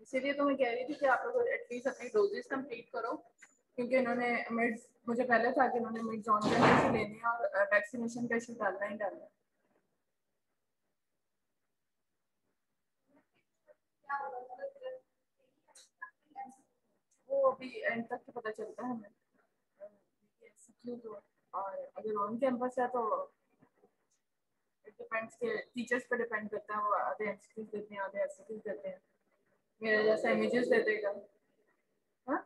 इसीलिए तो मैं कह रही थी कि आप लोग एटलीस्ट अपनी डोजेस कंप्लीट करो, क्योंकि इन्होंने मिड्स, मुझे पहले था कि इन्होंने मिड्स ऑन करने से लेनी है और वैक्सीनेशन का इशू डालना ही डालना है। वो अभी एंड तक तो पता चलता है हमें क्यों। तो और अगर ऑन कैंपस है तो इट डिपेंड्स के टीचर्स पे डिपेंड करता है, वो आधे एमसीक्यूज देते हैं आधे एससीक्यूज देते हैं, मेरा जैसा इमेजेस दे देगा। हाँ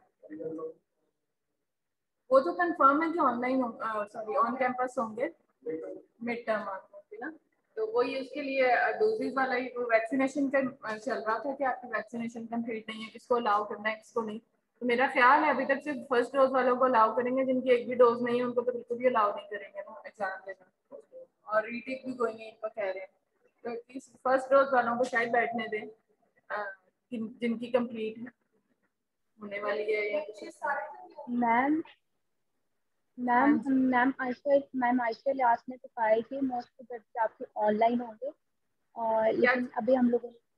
वो तो कंफर्म है कि ऑनलाइन सॉरी ऑन कैंपस होंगे, मिड टर्म होंगे ना, तो वही उसके लिए डोजेज वाला ही वो वैक्सीनेशन का चल रहा था कि आपकी वैक्सीनेशन कंप्लीट नहीं है, किसको अलाउ करना है किसको नहीं। तो मेरा ख्याल है अभी तक सिर्फ फर्स्ट डोज वालों को अलाउ करेंगे, जिनकी एक भी डोज नहीं है उनको तो बिल्कुल भी अलाउ नहीं करेंगे ना एग्जाम देना, और रीटेक भी कोई नहीं इनको कह रहे हैं। तो एटलीस्ट फर्स्ट डोज वालों को शायद बैठने दें जिनकी कंप्लीट होने वाली है या कुछ। मैम हाँ मैम जी मैम आयशा लियास ने तो कहा है कि मोस्ट प्रोबेबली आपके ऑनलाइन होंगे, और क्या। लेकिन अभी हम लोगों ने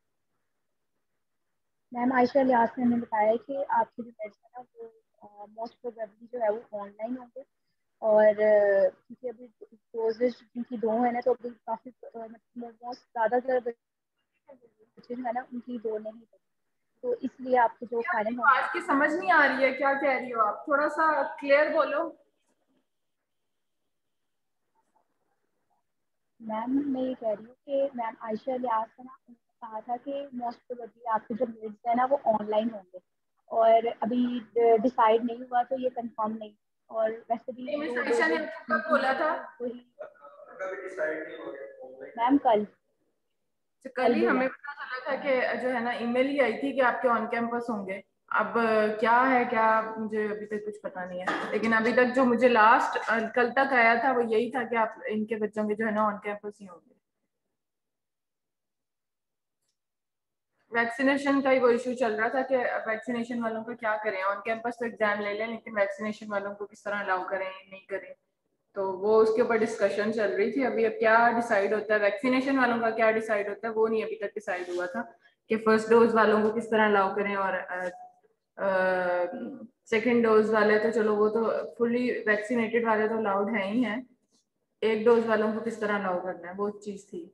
मैम आयशा लियास ने हमें बताया है कि आपके जो टेस्ट है ना वो मोस्ट प्रोबेबली जो है वो ऑनलाइन होंगे। और क्योंकि अभी डोजेज जिनकी दो है ना, तो अभी काफी मतलब मोस्ट ज्यादातर बच्चे जो है ना उनकी दो नहीं है, तो इसलिए आपके जो फाइनल होने आज की समझ नहीं आ रही है, क्या कह रही हो आप, थोड़ा सा क्लियर बोलो। मैम मैं ये कह रही हूँ कि मैम आयशा लियास है ना, उन्होंने कहा था कि मोस्ट प्रोबेबली आपके जो मिड्स है ना वो ऑनलाइन होंगे, और अभी डिसाइड नहीं हुआ तो ये कंफर्म नहीं। और वैसे भी मिस जो आयशा ने डोजेज आपको कब जिनकी बोला दी था? है वही मैम कल तो कल कल ही बोला हमें है। पता चला था कि जो है ना ईमेल ही आई थी कि आपके ऑन कैंपस होंगे। अब क्या है क्या, मुझे अभी तक कुछ पता नहीं है, लेकिन अभी तक जो मुझे लास्ट कल तक आया था वो यही था कि आप इनके बच्चों के जो है ना ऑन कैंपस ही होंगे। वैक्सीनेशन का ही वो इशू चल रहा था कि वैक्सीनेशन वालों का क्या करें, ऑन कैंपस तो एग्जाम ले लें लेकिन वैक्सीनेशन वालों को किस तरह अलाउ करें नहीं करें। तो वो उसके ऊपर डिस्कशन चल रही थी। अभी अब क्या डिसाइड होता है, वैक्सीनेशन वालों का क्या डिसाइड होता है वो नहीं अभी तक डिसाइड हुआ था कि फर्स्ट डोज वालों को किस तरह अलाउ करें, और सेकेंड डोज वाले तो चलो वो तो फुली वैक्सीनेटेड वाले तो अलाउड है ही हैं, एक डोज वालों को किस तरह अलाउ करना है वो चीज थी।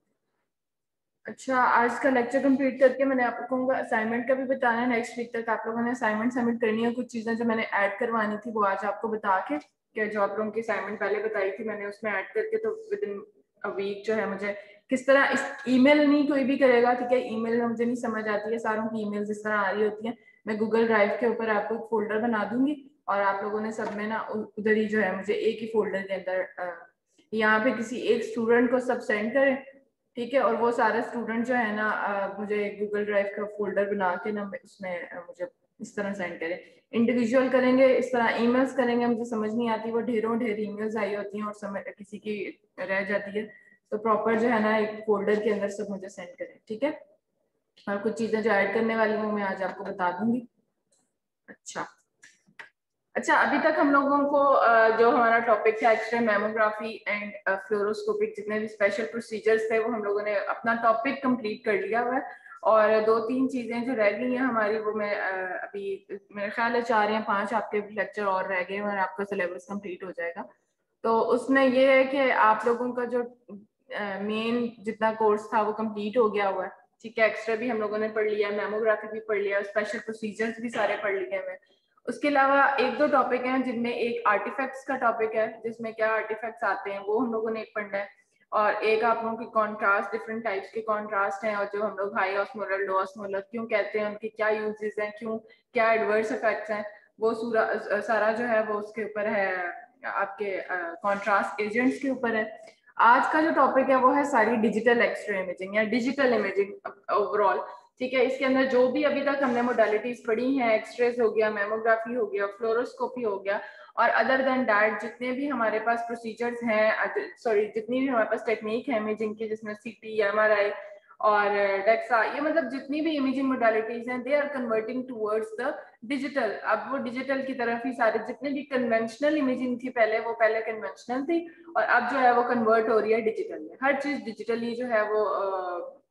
अच्छा, आज का लेक्चर कंप्लीट करके मैंने आप लोगों को असाइनमेंट का भी बताना है, नेक्स्ट वीक तक आप लोगों ने असाइनमेंट सबमिट करनी है। कुछ चीजें जो मैंने ऐड करवानी थी वो आज आपको बता के, कि जो आप लोगों की असाइनमेंट पहले बताई थी मैंने उसमें ऐड करके, तो विद इन अ वीक जो है मुझे किस तरह इस ईमेल नहीं कोई भी करेगा, ठीक है, ईमेल मुझे नहीं समझ आती है, सारों की ईमेल जिस तरह आ रही होती है, मैं गूगल ड्राइव के ऊपर आपको एक फोल्डर बना दूंगी और आप लोगों ने सब में ना उधर ही जो है मुझे एक ही फोल्डर के अंदर यहाँ पे किसी एक स्टूडेंट को सब सेंड करें, ठीक है, और वो सारे स्टूडेंट जो है ना मुझे गूगल ड्राइव का फोल्डर बना के ना उसमें मुझे इस तरह सेंड करें। इंडिविजुअल करेंगे, इस तरह ईमेल्स करेंगे मुझे समझ नहीं आती, वो ढेरों ढेर ईमेल्स आई होती हैं और समय किसी की रह जाती है, तो प्रॉपर जो है ना एक फोल्डर के अंदर सब मुझे सेंड करें, ठीक है। और कुछ चीजें जो ऐड करने वाली हूँ मैं आज आपको बता दूंगी। अच्छा अच्छा, अभी तक हम लोगों को जो हमारा टॉपिक था एक्सरे मैमोग्राफी एंड फ्लोरोस्कोपिक, जितने भी स्पेशल प्रोसीजर्स थे वो हम लोगों ने अपना टॉपिक कंप्लीट कर लिया हुआ है, और दो तीन चीजें जो रह गई हैं हमारी वो मैं अभी मेरे ख्याल है 4 या 5 आपके लेक्चर और रह गए और आपका सिलेबस कंप्लीट हो जाएगा। तो उसमें ये है कि आप लोगों का जो मेन जितना कोर्स था वो कंप्लीट हो गया हुआ है, ठीक है, एक्सरे भी हम लोगों ने पढ़ लिया, मेमोग्राफी भी पढ़ लिया, स्पेशल प्रोसीजर्स भी सारे पढ़ लिए हैं। उसके अलावा एक दो टॉपिक हैं जिनमें एक आर्टिफैक्ट्स का टॉपिक है, जिसमें क्या आर्टिफैक्ट्स आते हैं वो हम लोगों ने एक पढ़ना है, और एक आप लोगों की कॉन्ट्रास्ट, डिफरेंट टाइप्स के कॉन्ट्रास्ट हैं, और जो हम लोग हाई ऑस्मोलर लो ऑस्मोलर क्यों कहते हैं, उनके क्या यूजेस हैं, क्यों क्या एडवर्स इफेक्ट्स हैं, वो सारा जो है वो उसके ऊपर है, आपके कॉन्ट्रास्ट एजेंट्स के ऊपर है। आज का जो टॉपिक है वो है सारी डिजिटल एक्सरे इमेजिंग या डिजिटल इमेजिंग ओवरऑल, ठीक है। इसके अंदर जो भी अभी तक हमने मोडालिटीज पढ़ी हैं, एक्सरेज हो गया, मेमोग्राफी हो गया, फ्लोरोस्कोपी हो गया, और अदर देन दैट जितने भी हमारे पास प्रोसीजर्स हैं, सॉरी जितनी भी हमारे पास टेक्निक है इमेजिंग की, जिसमें सीटी, एमआरआई और डेक्सा, ये मतलब जितनी भी इमेजिंग मोडालिटीज हैं they are converting towards the digital. अब वो डिजिटल की तरफ ही सारे जितने भी कन्वेंशनल इमेजिंग थी पहले, वो पहले कन्वेंशनल थी और अब जो है वो कन्वर्ट हो रही है डिजिटल में, हर चीज डिजिटली जो है वो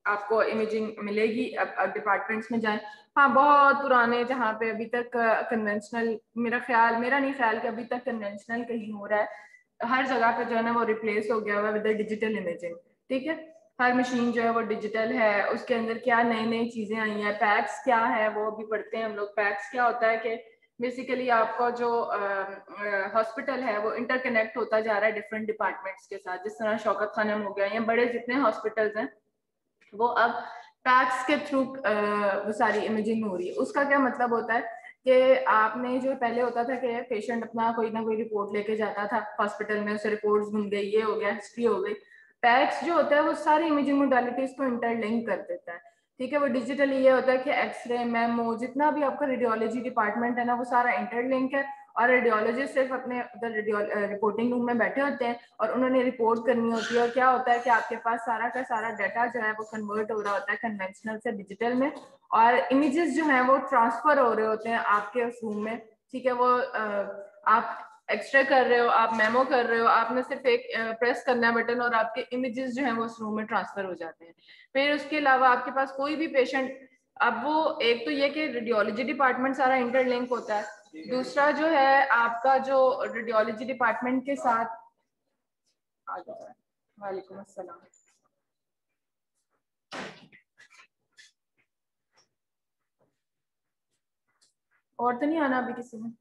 आपको इमेजिंग मिलेगी। अब डिपार्टमेंट्स में जाएं, हाँ बहुत पुराने जहाँ पे अभी तक कन्वेंशनल, मेरा नहीं ख्याल कि अभी तक कन्वेंशनल कहीं हो रहा है। हर जगह पे जो है ना वो रिप्लेस हो गया हुआ विद डिजिटल इमेजिंग। ठीक है, हर मशीन जो है वो डिजिटल है, उसके अंदर क्या नई नई चीजें आई हैं। पैक्स क्या है वो भी पढ़ते हैं हम लोग। पैक्स क्या होता है कि बेसिकली आपका जो हॉस्पिटल है वो इंटरकनेक्ट होता जा रहा है डिफरेंट डिपार्टमेंट्स के साथ। जिस तरह शौकत खानम हो गया या बड़े जितने हॉस्पिटल्स हैं वो अब पैक्स के थ्रू वो सारी इमेजिंग हो रही है। उसका क्या मतलब होता है कि आपने जो पहले होता था कि पेशेंट अपना कोई ना कोई रिपोर्ट लेके जाता था हॉस्पिटल में, उसे रिपोर्ट्स मिल गई, ये हो गया, हिस्ट्री हो गई। पैक्स जो होता है वो सारी इमेजिंग मोडालिटीज को इंटरलिंक कर देता है। ठीक है, वो डिजिटली ये होता है कि एक्सरे, मेमो, जितना भी आपका रेडियोलॉजी डिपार्टमेंट है ना वो सारा इंटरलिंक है। और रेडियोलॉजिस्ट सिर्फ अपने उधर रिपोर्टिंग रूम में बैठे होते हैं और उन्होंने रिपोर्ट करनी होती है। और क्या होता है कि आपके पास सारा का सारा डाटा जो है वो कन्वर्ट हो रहा होता है कन्वेंशनल से डिजिटल में, और इमेजेस जो है वो ट्रांसफर हो रहे होते हैं आपके उस रूम में। ठीक है, वो आप एक्सरे कर रहे हो, आप मेमो कर रहे हो, आपने सिर्फ एक प्रेस करना है बटन और आपके इमेजेस जो है वो उस रूम में ट्रांसफर हो जाते हैं। फिर उसके अलावा आपके पास कोई भी पेशेंट, अब वो एक तो ये कि रेडियोलॉजी डिपार्टमेंट सारा इंटरलिंक होता है, दूसरा जो है आपका जो रेडियोलॉजी डिपार्टमेंट के साथ आ जाता है। वालेकुम अस्सलाम। और तो नहीं आना अभी किसी ने?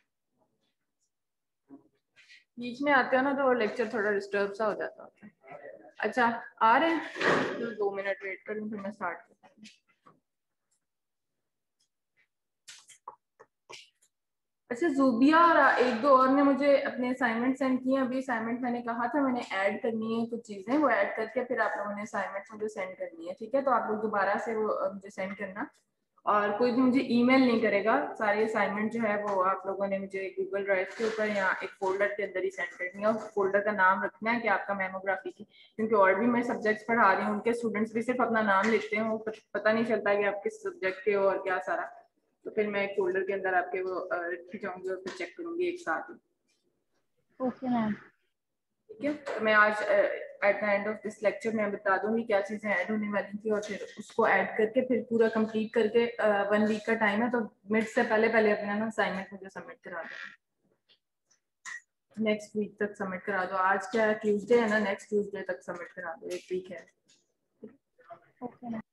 बीच में आते हो ना तो लेक्चर थोड़ा डिस्टर्ब सा हो जाता है। अच्छा, आ रहे हैं तो 2 मिनट वेट करूँ फिर मैं स्टार्ट करता हूँ। अच्छा, जूबिया और एक दो और ने मुझे अपने असाइनमेंट सेंड किए। अभी असाइनमेंट मैंने कहा था मैंने ऐड करनी है कुछ चीजें, वो ऐड करके फिर आप लोगों ने असाइनमेंट मुझे सेंड करनी है। ठीक है, तो आप लोग दोबारा से वो मुझे सेंड करना। और कोई भी मुझे ईमेल नहीं करेगा, सारे असाइनमेंट जो है वो आप लोगों ने मुझे गूगल ड्राइव के ऊपर या एक फोल्डर के अंदर ही सेंड करनी है। उस फोल्डर का नाम रखना है कि आपका मेमोग्राफी की, क्योंकि और भी मैं सब्जेक्ट्स पढ़ा रही हूँ, उनके स्टूडेंट्स भी सिर्फ अपना नाम लिखते हैं, वो पता नहीं चलता कि आप किस सब्जेक्ट के हो और क्या सारा। तो फिर मैं एक फोल्डर के अंदर आपके वो रखी जाऊंगी और फिर चेक करूंगी एक साथ ही। Okay ma'am. ठीक है, तो मैं आज at the end of this lecture मैं बता दूंगी क्या चीजें ऐड होने वाली थी, और फिर उसको ऐड करके फिर पूरा कंप्लीट करके 1 वीक का टाइम है, तो मिड से पहले पहले अपना ना असाइनमेंट मुझे सबमिट करा दो। नेक्स्ट वीक तक सबमिट करा दो। आज क्या है, ट्यूसडे है ना, नेक्स्ट ट्यूसडे तक सबमिट करा दो, 1 वीक है। Okay ma'am.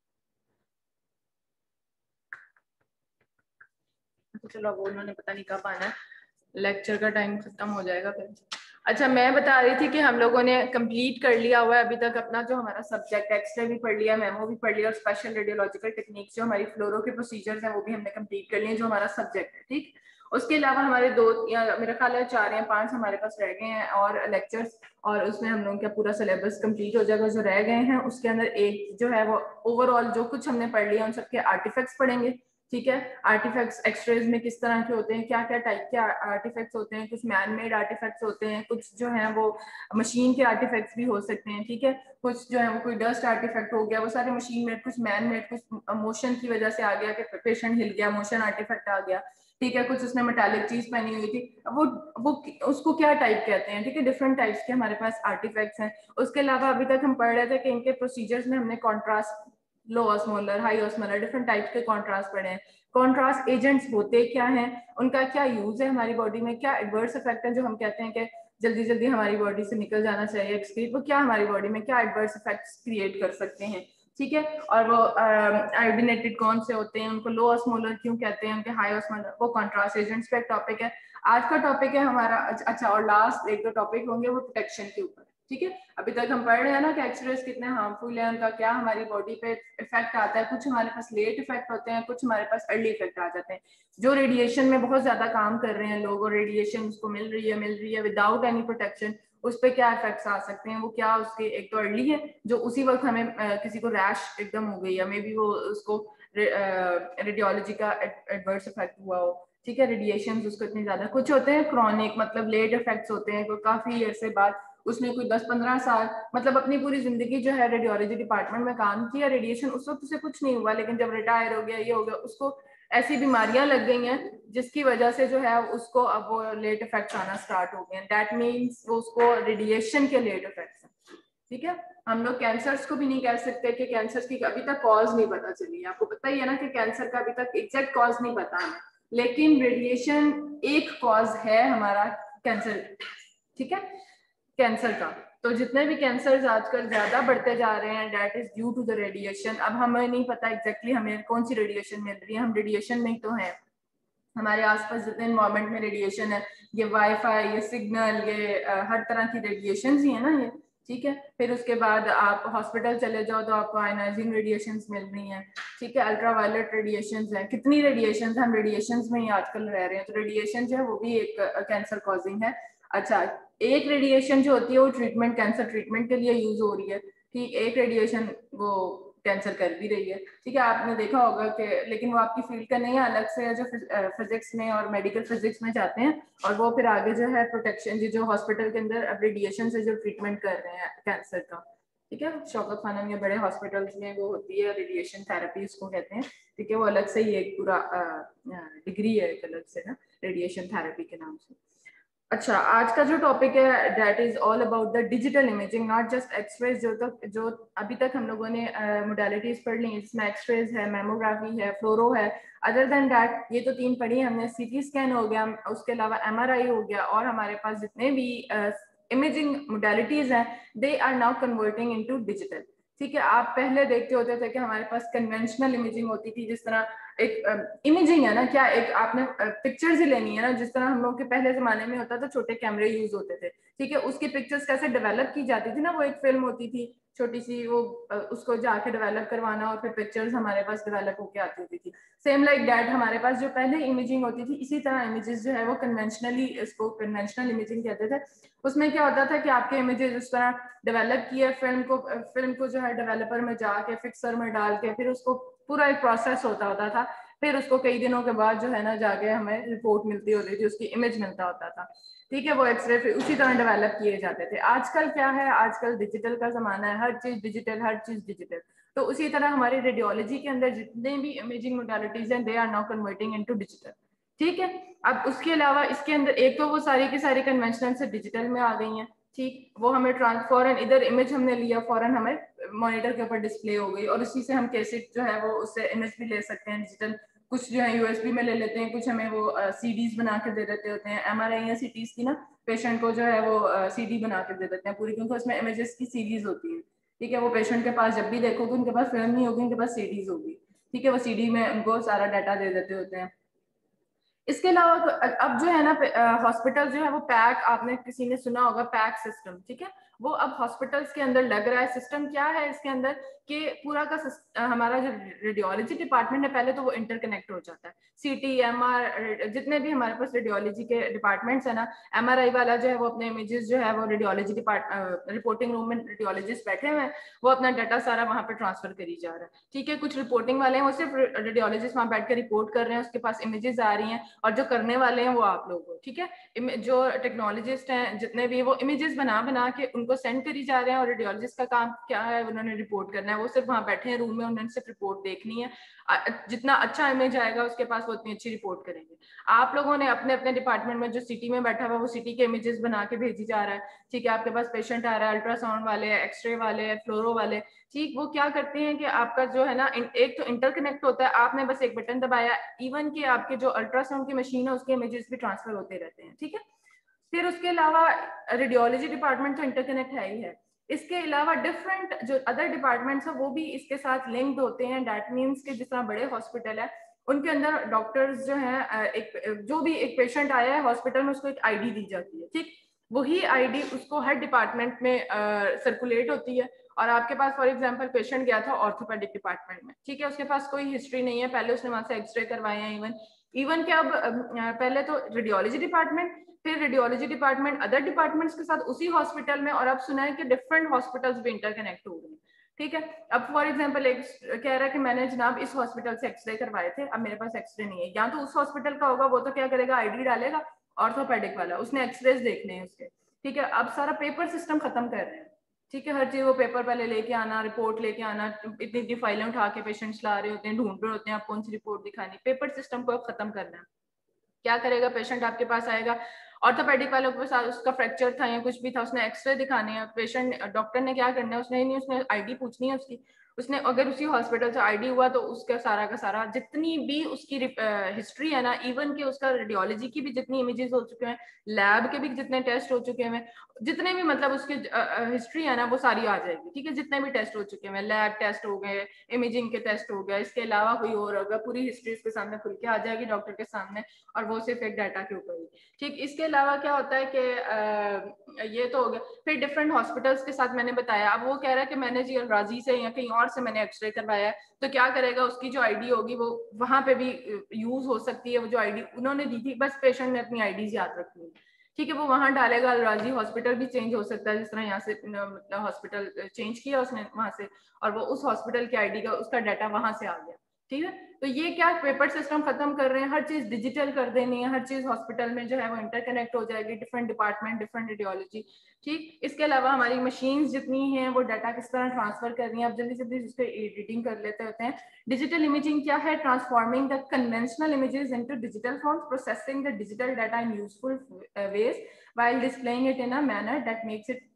तो चलो, अब उन्होंने पता नहीं कब आना है, लेक्चर का टाइम खत्म हो जाएगा फिर। अच्छा, मैं बता रही थी कि हम लोगों ने कंप्लीट कर लिया हुआ है अभी तक अपना जो हमारा सब्जेक्ट, एक्सरे भी पढ़ लिया, मेमो भी पढ़ लिया, और स्पेशल रेडियोलॉजिकल टेक्निक्स जो हमारी फ्लोरो के प्रोसीजर्स हैं वो भी हमने कंप्लीट कर लिए जो हमारा सब्जेक्ट है। ठीक, उसके अलावा हमारे 2 या मेरा ख्याल है 4 या 5 हमारे पास रह गए हैं और लेक्चर्स, और उसमें हम लोगों का पूरा सिलेबस कंप्लीट हो जाएगा। जो रह गए हैं उसके अंदर एक जो है वो ओवरऑल जो कुछ हमने पढ़ लिया उन सबके आर्टिफैक्ट्स पढ़ेंगे। ठीक है, आर्टिफैक्ट्स एक्सरेज में किस तरह के होते हैं, क्या क्या टाइप के आर्टिफैक्ट्स होते हैं, कुछ मैन मेड आर्टिफैक्ट्स होते हैं, कुछ जो है वो मशीन के आर्टिफैक्ट्स भी हो सकते हैं। ठीक है, कुछ जो है वो कोई डस्ट आर्टिफैक्ट हो गया, वो सारे मशीन मेड, कुछ मैन मेड, कुछ मोशन की वजह से आ गया कि पेशेंट हिल गया, मोशन आर्टिफैक्ट आ गया। ठीक है, कुछ उसने मेटालिक चीज पहनी हुई थी, वो उसको क्या टाइप कहते हैं। ठीक है, डिफरेंट टाइप्स के हमारे पास आर्टिफैक्ट्स हैं। उसके अलावा अभी तक हम पढ़ रहे थे कि इनके प्रोसीजर्स में हमने contrast, low osmolar, high osmolar, different types के कॉन्ट्रास्ट पढ़े हैं। कॉन्ट्रास्ट एजेंट्स होते क्या हैं, उनका क्या यूज है हमारी बॉडी में, क्या एडवर्स इफेक्ट है जो हम कहते हैं कि जल्दी जल्दी हमारी बॉडी से निकल जाना चाहिए एक्सक्रीट, वो क्या हमारी बॉडी में क्या एडवर्स इफेक्ट्स क्रिएट कर सकते हैं। ठीक है, और वो आयोडीनेटेड कौन से होते हैं, उनको लो ऑस्मोलर क्यों कहते हैं, उनके हाई ऑस्मोलर, वो कॉन्ट्रास्ट एजेंट्स पे एक टॉपिक है। आज का टॉपिक है हमारा, अच्छा, और लास्ट एक दो टॉपिक होंगे वो प्रोटेक्शन के ऊपर। ठीक है, अभी तक हम पढ़ रहे हैं ना कि एक्सरेज कितने हार्मफुल है, उनका क्या हमारी बॉडी पे इफेक्ट आता है। कुछ हमारे पास लेट इफेक्ट होते हैं, कुछ हमारे पास अर्ली इफेक्ट आ जाते हैं। जो रेडिएशन में बहुत ज्यादा काम कर रहे हैं लोग, और रेडिएशन उसको मिल रही है विदाउट एनी प्रोटेक्शन, उस पर क्या इफेक्ट्स आ सकते हैं, वो क्या उसके, एक तो अर्ली है जो उसी वक्त हमें किसी को रैश एकदम हो गई, या मे बी वो उसको रेडियोलॉजी का एडवर्स इफेक्ट हुआ हो। ठीक है, रेडिएशन उसको इतने ज्यादा, कुछ होते हैं क्रॉनिक, मतलब लेट इफेक्ट्स होते हैं, कोई काफी अरसे बाद, उसने कोई 10-15 साल, मतलब अपनी पूरी जिंदगी जो है रेडियोलॉजी डिपार्टमेंट में काम किया, रेडिएशन उस वक्त उसे कुछ नहीं हुआ, लेकिन जब रिटायर हो गया, ये हो गया, उसको ऐसी बीमारियां लग गई हैं जिसकी वजह से जो है उसको अब वो लेट इफेक्ट्स आना स्टार्ट हो गए हैं। दैट मीन्स वो उसको रेडिएशन के लेट इफेक्ट्स हैं। ठीक है। हम लोग कैंसर्स को भी नहीं कह सकते कि कैंसर की अभी तक कॉज नहीं पता चली है। आपको पता ही है ना कि कैंसर का अभी तक एग्जैक्ट कॉज नहीं पता है, लेकिन रेडिएशन एक कॉज है हमारा कैंसर, ठीक है, कैंसर का। तो जितने भी कैंसर आजकल ज्यादा बढ़ते जा रहे हैं that is due to the radiation. अब हमें नहीं पता एग्जैक्टली हमें कौन सी रेडिएशन मिल रही है, हम रेडिएशन में ही तो हैं। हमारे आसपास जितने इन्वायरमेंट में रेडिएशन है, ये वाईफाई, ये सिग्नल, ये हर तरह की रेडिएशन ही है ना ये, ठीक है। फिर उसके बाद आप हॉस्पिटल चले जाओ तो आपको आयनाइजिंग रेडिएशन मिल रही हैं, ठीक है, अल्ट्रावायलेट रेडिएशन है, कितनी रेडिएशन, हम रेडिएशन में ही आजकल रह रहे हैं। तो रेडिएशन जो है वो भी एक कैंसर कॉजिंग है। अच्छा, एक रेडिएशन जो होती है वो ट्रीटमेंट, कैंसर ट्रीटमेंट के लिए यूज हो रही है, ठीक, एक रेडिएशन वो कैंसर कर भी रही है, ठीक है। आपने देखा होगा कि, लेकिन वो आपकी फील्ड का नहीं है, अलग से जो फिजिक्स में और मेडिकल फिजिक्स में जाते हैं और वो फिर आगे जो है प्रोटेक्शन, जो हॉस्पिटल के अंदर अब रेडिएशन से जो ट्रीटमेंट कर रहे हैं कैंसर का, ठीक है, शौकत खानम या बड़े हॉस्पिटल्स में वो होती है रेडिएशन थेरेपी उसको कहते हैं, ठीक है। वो अलग से ही एक पूरा डिग्री है एक अलग से ना, रेडिएशन थेरेपी के नाम से। अच्छा, आज का जो टॉपिक है that is all about the digital imaging, not just x-rays, जो अभी तक हम लोगों ने मोडालिटीज पढ़ ली, इसमें एक्सरेज है, मेमोग्राफी है, फ्लोरो है। अदर देन दैट ये तो 3 पढ़ी हमने, सीटी स्कैन हो गया, उसके अलावा एमआरआई हो गया, और हमारे पास जितने भी इमेजिंग मोडालिटीज हैं they are now converting into digital, ठीक है। आप पहले देखते होते थे कि हमारे पास कन्वेंशनल इमेजिंग होती थी, जिस तरह एक इमेजिंग है ना, क्या एक आपने पिक्चर्स ही लेनी है ना, जिस तरह हम लोग के पहले जमाने में होता था, छोटे कैमरे यूज होते थे, ठीक है, उसकी पिक्चर्स कैसे डेवलप की जाती थी ना, वो एक फिल्म होती थी छोटी सी, वो उसको जाके डेवलप करवाना और फिर पिक्चर्स हमारे पास डेवलप होके आती होती थी। सेम लाइक दैट हमारे पास जो पहले इमेजिंग होती थी, इसी तरह इमेजेस जो है वो कन्वेंशनली, इसको कन्वेंशनल इमेजिंग कहते थे। उसमें क्या होता था कि आपके इमेजेस उस तरह डेवलप किए, फिल्म को जो है डेवलपर में जाके फिक्सर में डाल के फिर उसको पूरा एक प्रोसेस होता था, फिर उसको कई दिनों के बाद जो है ना जाके हमें रिपोर्ट मिलती होती थी, उसकी इमेज मिलता होता था, ठीक है। वो एक्सरे फिर उसी तरह डेवलप किए जाते थे। आजकल क्या है, आजकल डिजिटल का जमाना है, हर चीज डिजिटल, हर चीज डिजिटल। तो उसी तरह हमारी रेडियोलॉजी के अंदर जितने भी इमेजिंग मोडालिटीज हैं they are now converting into digital, ठीक है। अब उसके अलावा इसके अंदर एक तो वो सारी की सारी कन्वेंशनल से डिजिटल में आ गई हैं, ठीक, वो हमें फौरन इधर इमेज हमने लिया, फौरन हमें मॉनिटर के ऊपर डिस्प्ले हो गई, और उसी से हम कैसेट जो है वो उससे इमेज भी ले सकते हैं डिजिटल। कुछ जो है यूएसबी में ले लेते हैं, कुछ हमें वो सीडीज बना के दे देते होते हैं, एमआरआई या सीटीज की ना, पेशेंट को जो है वो सीडी बना के दे देते हैं पूरी, क्योंकि उसमें इमेजेस की सीरीज होती है, ठीक है। वो पेशेंट के पास जब भी देखोगे उनके पास फिल्म नहीं होगी, उनके पास सीडीज होगी, ठीक है। वो सीडी में उनको सारा डाटा दे देते होते हैं। इसके अलावा अब जो है ना हॉस्पिटल जो है वो पैक, आपने किसी ने सुना होगा पैक सिस्टम, ठीक है, वो अब हॉस्पिटल्स के अंदर लग रहा है। सिस्टम क्या है इसके अंदर कि पूरा का हमारा जो रेडियोलॉजी डिपार्टमेंट है पहले तो वो इंटरकनेक्ट हो जाता है, सीटी एमआर जितने भी हमारे पास रेडियोलॉजी के डिपार्टमेंट्स है ना, एमआरआई वाला जो है वो अपने इमेजेस जो है वो रेडियोलॉजी रिपोर्टिंग रूम में रेडियोलॉजिस्ट बैठे हुए हैं, वो अपना डाटा सारा वहां पे ट्रांसफर करी जा रहा है, ठीक है। कुछ रिपोर्टिंग वाले हैं वो सिर्फ रेडियोलॉजिस्ट वहां बैठ कर रिपोर्ट कर रहे हैं, उसके पास इमेजेस आ रही हैं, और जो करने वाले हैं वो आप लोग हो, ठीक है। जो टेक्नोलॉजिस्ट हैं जितने भी, वो इमेजेस बना बना के उनको सेंड करी जा रहे हैं, और रेडियोलॉजिस्ट का काम क्या है, उन्होंने रिपोर्ट करना है, वो सिर्फ वहां बैठे हैं रूम में, उन्होंने सिर्फ रिपोर्ट देखनी है। जितना अच्छा इमेज आएगा उसके पास वो उतनी अच्छी रिपोर्ट करेंगे। आप लोगों ने अपने अपने डिपार्टमेंट में जो सिटी में बैठा हुआ वो सिटी के इमेजेस बना के भेजी जा रहा है, ठीक है। आपके पास पेशेंट आ रहा है, अल्ट्रासाउंड वाले, एक्सरे वाले, फ्लोरो वाले, ठीक, वो क्या करते हैं कि आपका जो है ना एक तो इंटरकनेक्ट होता है, आपने बस एक बटन दबाया, इवन कि आपके जो अल्ट्रासाउंड की मशीन है उसके इमेजेस भी ट्रांसफर होते रहते हैं, ठीक है। फिर उसके अलावा रेडियोलॉजी डिपार्टमेंट तो इंटरकनेक्ट है ही है, इसके अलावा डिफरेंट जो अदर डिपार्टमेंट्स है वो भी इसके साथ लिंक्ड होते हैं। दैट मीन्स कि जिस तरह बड़े हॉस्पिटल है उनके अंदर डॉक्टर्स जो है, एक जो भी एक पेशेंट आया है हॉस्पिटल में उसको एक आईडी दी जाती है, ठीक, वही आईडी उसको हर डिपार्टमेंट में सर्कुलेट होती है। और आपके पास फॉर एग्जांपल पेशेंट गया था ऑर्थोपेडिक डिपार्टमेंट में, ठीक है, उसके पास कोई हिस्ट्री नहीं है, पहले उसने वहां से एक्सरे करवाए हैं, इवन इवन कि अब पहले तो रेडियोलॉजी डिपार्टमेंट, फिर रेडियोलॉजी डिपार्टमेंट अदर डिपार्टमेंट्स के साथ उसी हॉस्पिटल में, और अब सुना है कि डिफरेंट हॉस्पिटल्स भी इंटरकनेक्ट हो गए, ठीक है। अब फॉर एग्जांपल एक कह रहा है कि मैंने जनाब इस हॉस्पिटल से एक्सरे करवाए थे, अब मेरे पास एक्सरे नहीं है, या तो उस हॉस्पिटल का होगा, वो तो क्या करेगा आईडी डालेगा, ऑर्थोपेडिक वाला उसने एक्सरेज देखने हैं उसके, ठीक है। अब सारा पेपर सिस्टम खत्म कर रहे हैं, ठीक है, हर चीज वो पेपर पहले लेके आना, रिपोर्ट लेके आना, इतनी इतनी फाइलें उठा के पेशेंट्स ला रहे होते हैं, ढूंढ रहे होते हैं आप कौन सी रिपोर्ट दिखानी, पेपर सिस्टम को खत्म करना है। क्या करेगा पेशेंट आपके पास आएगा, ऑर्थोपेडिक वालों के साथ उसका फ्रैक्चर था या कुछ भी था, उसने एक्सरे दिखाने हैं, पेशेंट डॉक्टर ने क्या करना है, उसने नहीं, उसने आईडी पूछनी है उसकी, उसने अगर उसी हॉस्पिटल से आईडी हुआ तो उसका सारा का सारा जितनी भी उसकी हिस्ट्री है ना, इवन के उसका रेडियोलॉजी की भी जितनी इमेजेस हो चुके हैं, लैब के भी जितने टेस्ट हो चुके हैं, जितने भी मतलब उसकी हिस्ट्री है ना वो सारी आ जाएगी, ठीक है, जितने भी टेस्ट हो चुके हैं, लैब टेस्ट हो गए, इमेजिंग के टेस्ट हो गए, इसके अलावा कोई और होगा, पूरी हिस्ट्री उसके सामने खुल के आ जाएगी डॉक्टर के सामने, और वो सिर्फ एक डाटा के ऊपर ही। ठीक, इसके अलावा क्या होता है कि ये तो हो गया। फिर डिफरेंट हॉस्पिटल्स के साथ मैंने बताया, अब वो कह रहा है कि मैंने जी राजी से या कहीं और से मैंने एक्सरे करवाया है, तो क्या करेगा, उसकी जो आईडी होगी वो वहां पे भी यूज हो सकती है, वो जो आईडी उन्होंने दी थी, बस पेशेंट ने अपनी आईडीज याद रखनी है, ठीक है, वो वहां डालेगा। अलराजी हॉस्पिटल भी चेंज हो सकता है, जिस तरह यहाँ से मतलब हॉस्पिटल चेंज किया उसने वहां से, और वो उस हॉस्पिटल की आईडी का उसका डाटा वहां से आ गया, ठीक है। तो ये क्या पेपर सिस्टम खत्म कर रहे हैं, हर चीज डिजिटल कर देनी है, हर चीज हॉस्पिटल में जो है वो इंटरकनेक्ट हो जाएगी, डिफरेंट डिपार्टमेंट, डिफरेंट रेडियोलॉजी, ठीक। इसके अलावा हमारी मशीन्स जितनी हैं वो डाटा किस तरह ट्रांसफर कर रही हैं, अब जल्दी जल्दी उसको एडिटिंग कर लेते होते हैं। डिजिटल इमेजिंग क्या है, transforming the conventional images into digital forms, processing the digital data in useful ways while displaying it in a manner that makes it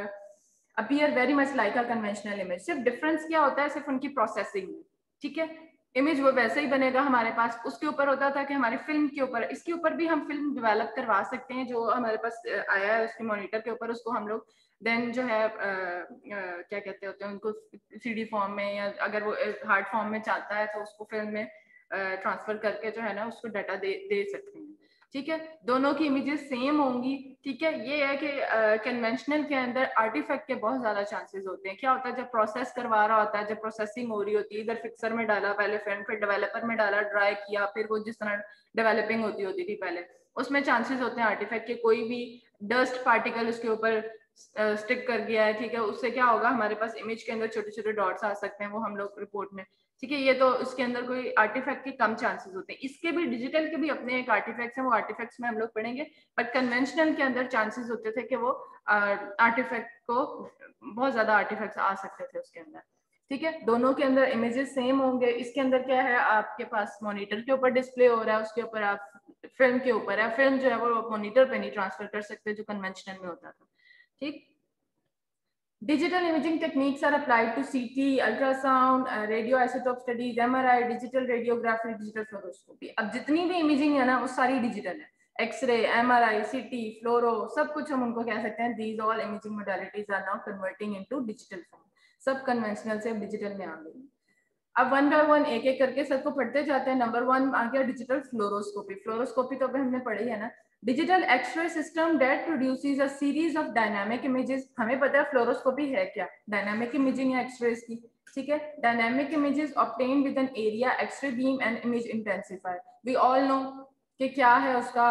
appear very much like a conventional image। सिर्फ difference क्या होता है, सिर्फ उनकी processing, ठीक है। Image वो वैसे ही बनेगा हमारे पास, उसके ऊपर होता था कि हमारे फिल्म के ऊपर, इसके ऊपर भी हम फिल्म डेवलप करवा सकते हैं, जो हमारे पास आया है उसके मॉनिटर के ऊपर, उसको हम लोग देन जो है क्या कहते होते हैं उनको, सीडी फॉर्म में, या अगर वो हार्ड फॉर्म में चाहता है तो उसको फिल्म में ट्रांसफर करके जो है ना उसको डाटा दे सकते हैं, ठीक है। दोनों की इमेजेस सेम होंगी, ठीक है। ये है कि कन्वेंशनल के अंदर आर्टिफैक्ट के बहुत ज्यादा चांसेस होते हैं। क्या होता है, जब प्रोसेस करवा रहा होता है, जब प्रोसेसिंग हो रही होती है, इधर फिक्सर में डाला पहले फिल्म, फिर डेवलपर में डाला, ड्राई किया, फिर वो जिस तरह डेवलपिंग होती थी पहले, उसमें चांसेस होते हैं आर्टिफैक्ट के, कोई भी डस्ट पार्टिकल उसके ऊपर स्टिक कर गया है, ठीक है, उससे क्या होगा, हमारे पास इमेज के अंदर छोटे छोटे डॉट्स आ सकते हैं, वो हम लोग रिपोर्ट में, ठीक है। ये तो इसके अंदर कोई आर्टिफैक्ट के कम चांसेस होते हैं, इसके भी डिजिटल के भी अपने एक आर्टिफैक्ट्स हैं, वो आर्टिफैक्ट्स में हम लोग पढ़ेंगे, बट कन्वेंशनल के अंदर चांसेस होते थे कि वो आर्टिफैक्ट को बहुत ज्यादा आर्टिफैक्ट्स आ सकते थे उसके अंदर, ठीक है। दोनों के अंदर इमेजेस सेम होंगे। इसके अंदर क्या है, आपके पास मॉनिटर के ऊपर डिस्प्ले हो रहा है, उसके ऊपर आप फिल्म के ऊपर है, फिल्म जो है वो मॉनिटर पे नहीं ट्रांसफर कर सकते जो कन्वेंशनल में होता था, ठीक। Digital imaging techniques are applied to CT, ultrasound, radioisotope studies, MRI, digital radiography, digital fluoroscopy। अब जितनी भी इमेजिंग है ना वो सारी डिजिटल है, एक्सरे, MRI, CT, फ्लोरो, सब कुछ हम उनको कह सकते हैं। These all imaging modalities are now converting into digital form। सब कन्वेंशनल से डिजिटल में आ गई। अब वन बाय वन एक एक करके सबको पढ़ते जाते हैं। नंबर 1 आ गया डिजिटल फ्लोरोस्कोपी। फ्लोरोस्कोपी तो अभी हमने पढ़ी है ना। Digital x-ray system that produces a series of dynamic images. हमें पता है फ्लोरोस्कोपी है क्या, डायनामिक इमेजिंग या एक्सरेज की, ठीक है। Dynamic images obtain with an area x-ray beam and image intensifier. We all know कि क्या है उसका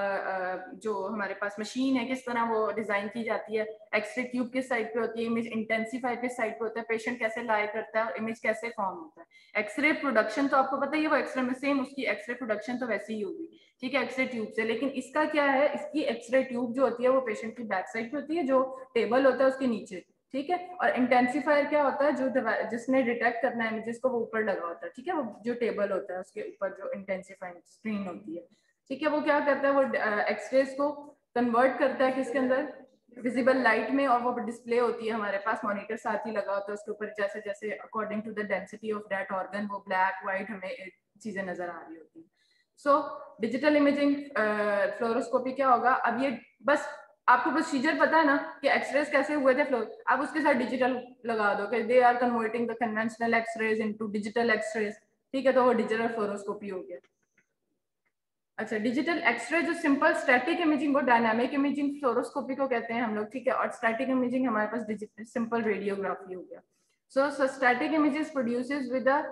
जो हमारे पास मशीन है किस तरह वो डिजाइन की जाती है। एक्सरे ट्यूब किस साइड पे होती है, इमेज इंटेंसिफायर किस साइड पे होता है, पेशेंट कैसे लाई करता है और इमेज कैसे फॉर्म होता है। एक्सरे प्रोडक्शन तो आपको पता ही है, वो एक्सरे में सेम उसकी एक्सरे प्रोडक्शन तो वैसी ही होगी, ठीक है, एक्सरे ट्यूब से। लेकिन इसका क्या है, इसकी एक्सरे ट्यूब जो होती है वो पेशेंट की बैक साइड पे होती है, जो टेबल होता है उसके नीचे, ठीक है। और इंटेंसिफायर क्या होता है, जो जिसने डिटेक्ट करना है इमेजेस को वो ऊपर लगा होता है, ठीक है, वो जो टेबल होता है उसके ऊपर जो इंटेंसिफाइंग स्क्रीन होती है, ठीक है। वो क्या करता है, वो एक्सरेज को कन्वर्ट करता है किसके अंदर, विजिबल लाइट में, और वो डिस्प्ले होती है हमारे पास, मॉनिटर साथ ही लगा होता है उसके ऊपर, जैसे जैसे according to the density of that organ वो ब्लैक व्हाइट हमें चीजें नजर आ रही होती है। सो डिजिटल इमेजिंग फ्लोरोस्कोपी क्या होगा, अब ये बस आपको प्रोसीजर पता है ना कि एक्सरेज कैसे हुए थे फ्लोर, अब उसके साथ डिजिटल लगा दो कि they are converting the conventional x-rays into digital x-rays, ठीक है, तो वो डिजिटल फ्लोरोस्कोपी हो गया। अच्छा, डिजिटल एक्सरे जो सिंपल स्टैटिक इमेजिंग, वो डायनामिक इमेजिंग फ्लोरोस्कोपी को कहते हैं हम लोग, ठीक है। और स्टैटिक इमेजिंग हमारे पास डिजिटल सिंपल रेडियोग्राफी हो गया। So static images produces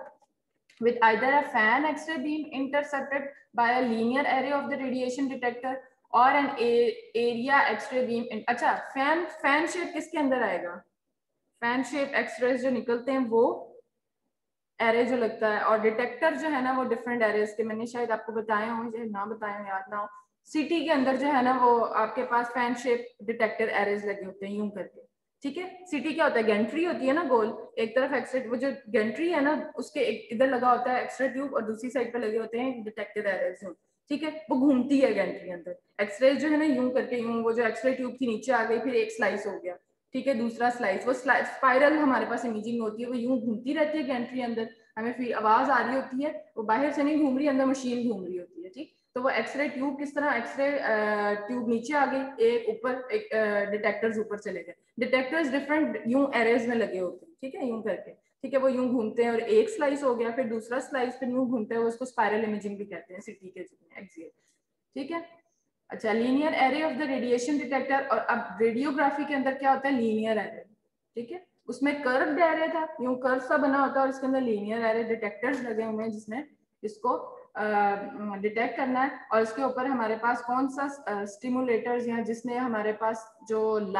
with either a fan X-ray beam intercepted by a linear array of the radiation detector or an area X-ray beam अच्छा, फैन शेप किसके अंदर आएगा, fan shape X-rays जो निकलते हैं वो एरे जो लगता है, और डिटेक्टर जो है ना वो डिफरेंट एरेज के, मैंने शायद आपको बताए हो, मुझे ना बताए हो, याद ना हो। सिटी के अंदर जो है ना वो आपके पास फैन शेप डिटेक्टर एरेज लगे होते हैं यूं करके, ठीक है। सिटी क्या होता है, गेंट्री होती है ना गोल, एक तरफ एक्सरे, वो जो गेंट्री है ना उसके इधर लगा होता है एक्सरे ट्यूब, और दूसरी साइड पे लगे होते हैं डिटेक्टर एरेज। ठीक है, वो घूमती है गैंट्री अंदर। एक्सरे जो है ना यूं करके यूं, वो जो एक्सरे ट्यूब थी नीचे आ गई, फिर एक स्लाइस हो गया, ठीक है, दूसरा स्लाइस, वो स्पाइरल हमारे पास इमेजिंग होती है, वो यूं घूमती रहती है गैंट्री अंदर, हमें फिर आवाज आ रही होती है, वो बाहर से नहीं घूम रही, अंदर मशीन घूम रही होती है, ठीक। तो वो एक्सरे ट्यूब किस तरह, एक्सरे ट्यूब नीचे आ गई, एक ऊपर, एक डिटेक्टर्स ऊपर चले गए, डिटेक्टर्स डिफरेंट यूं एरेज में लगे होते हैं, ठीक है, यूं करके, ठीक है, वो यूं घूमते हैं, और एक स्लाइस हो गया, फिर दूसरा स्लाइस, फिर यूं घूमते हैं, उसको स्पाइरल इमेजिंग भी कहते हैं, सिटी के एक्सियल, ठीक है। अच्छा, linear array of the radiation detector, और अब रेडियोग्राफी के अंदर क्या होता है, लीनियर एरे, ठीक है, उसमें कर्व्ड एरे था, यूं कर्व सा बना होता है, और इसके अंदर लीनियर एरे डिटेक्टर्स लगे हुए हैं जिसने इसको डिटेक्ट करना है, और इसके ऊपर हमारे पास कौन सा स्टिमुलेटर्स या जिसने हमारे पास जो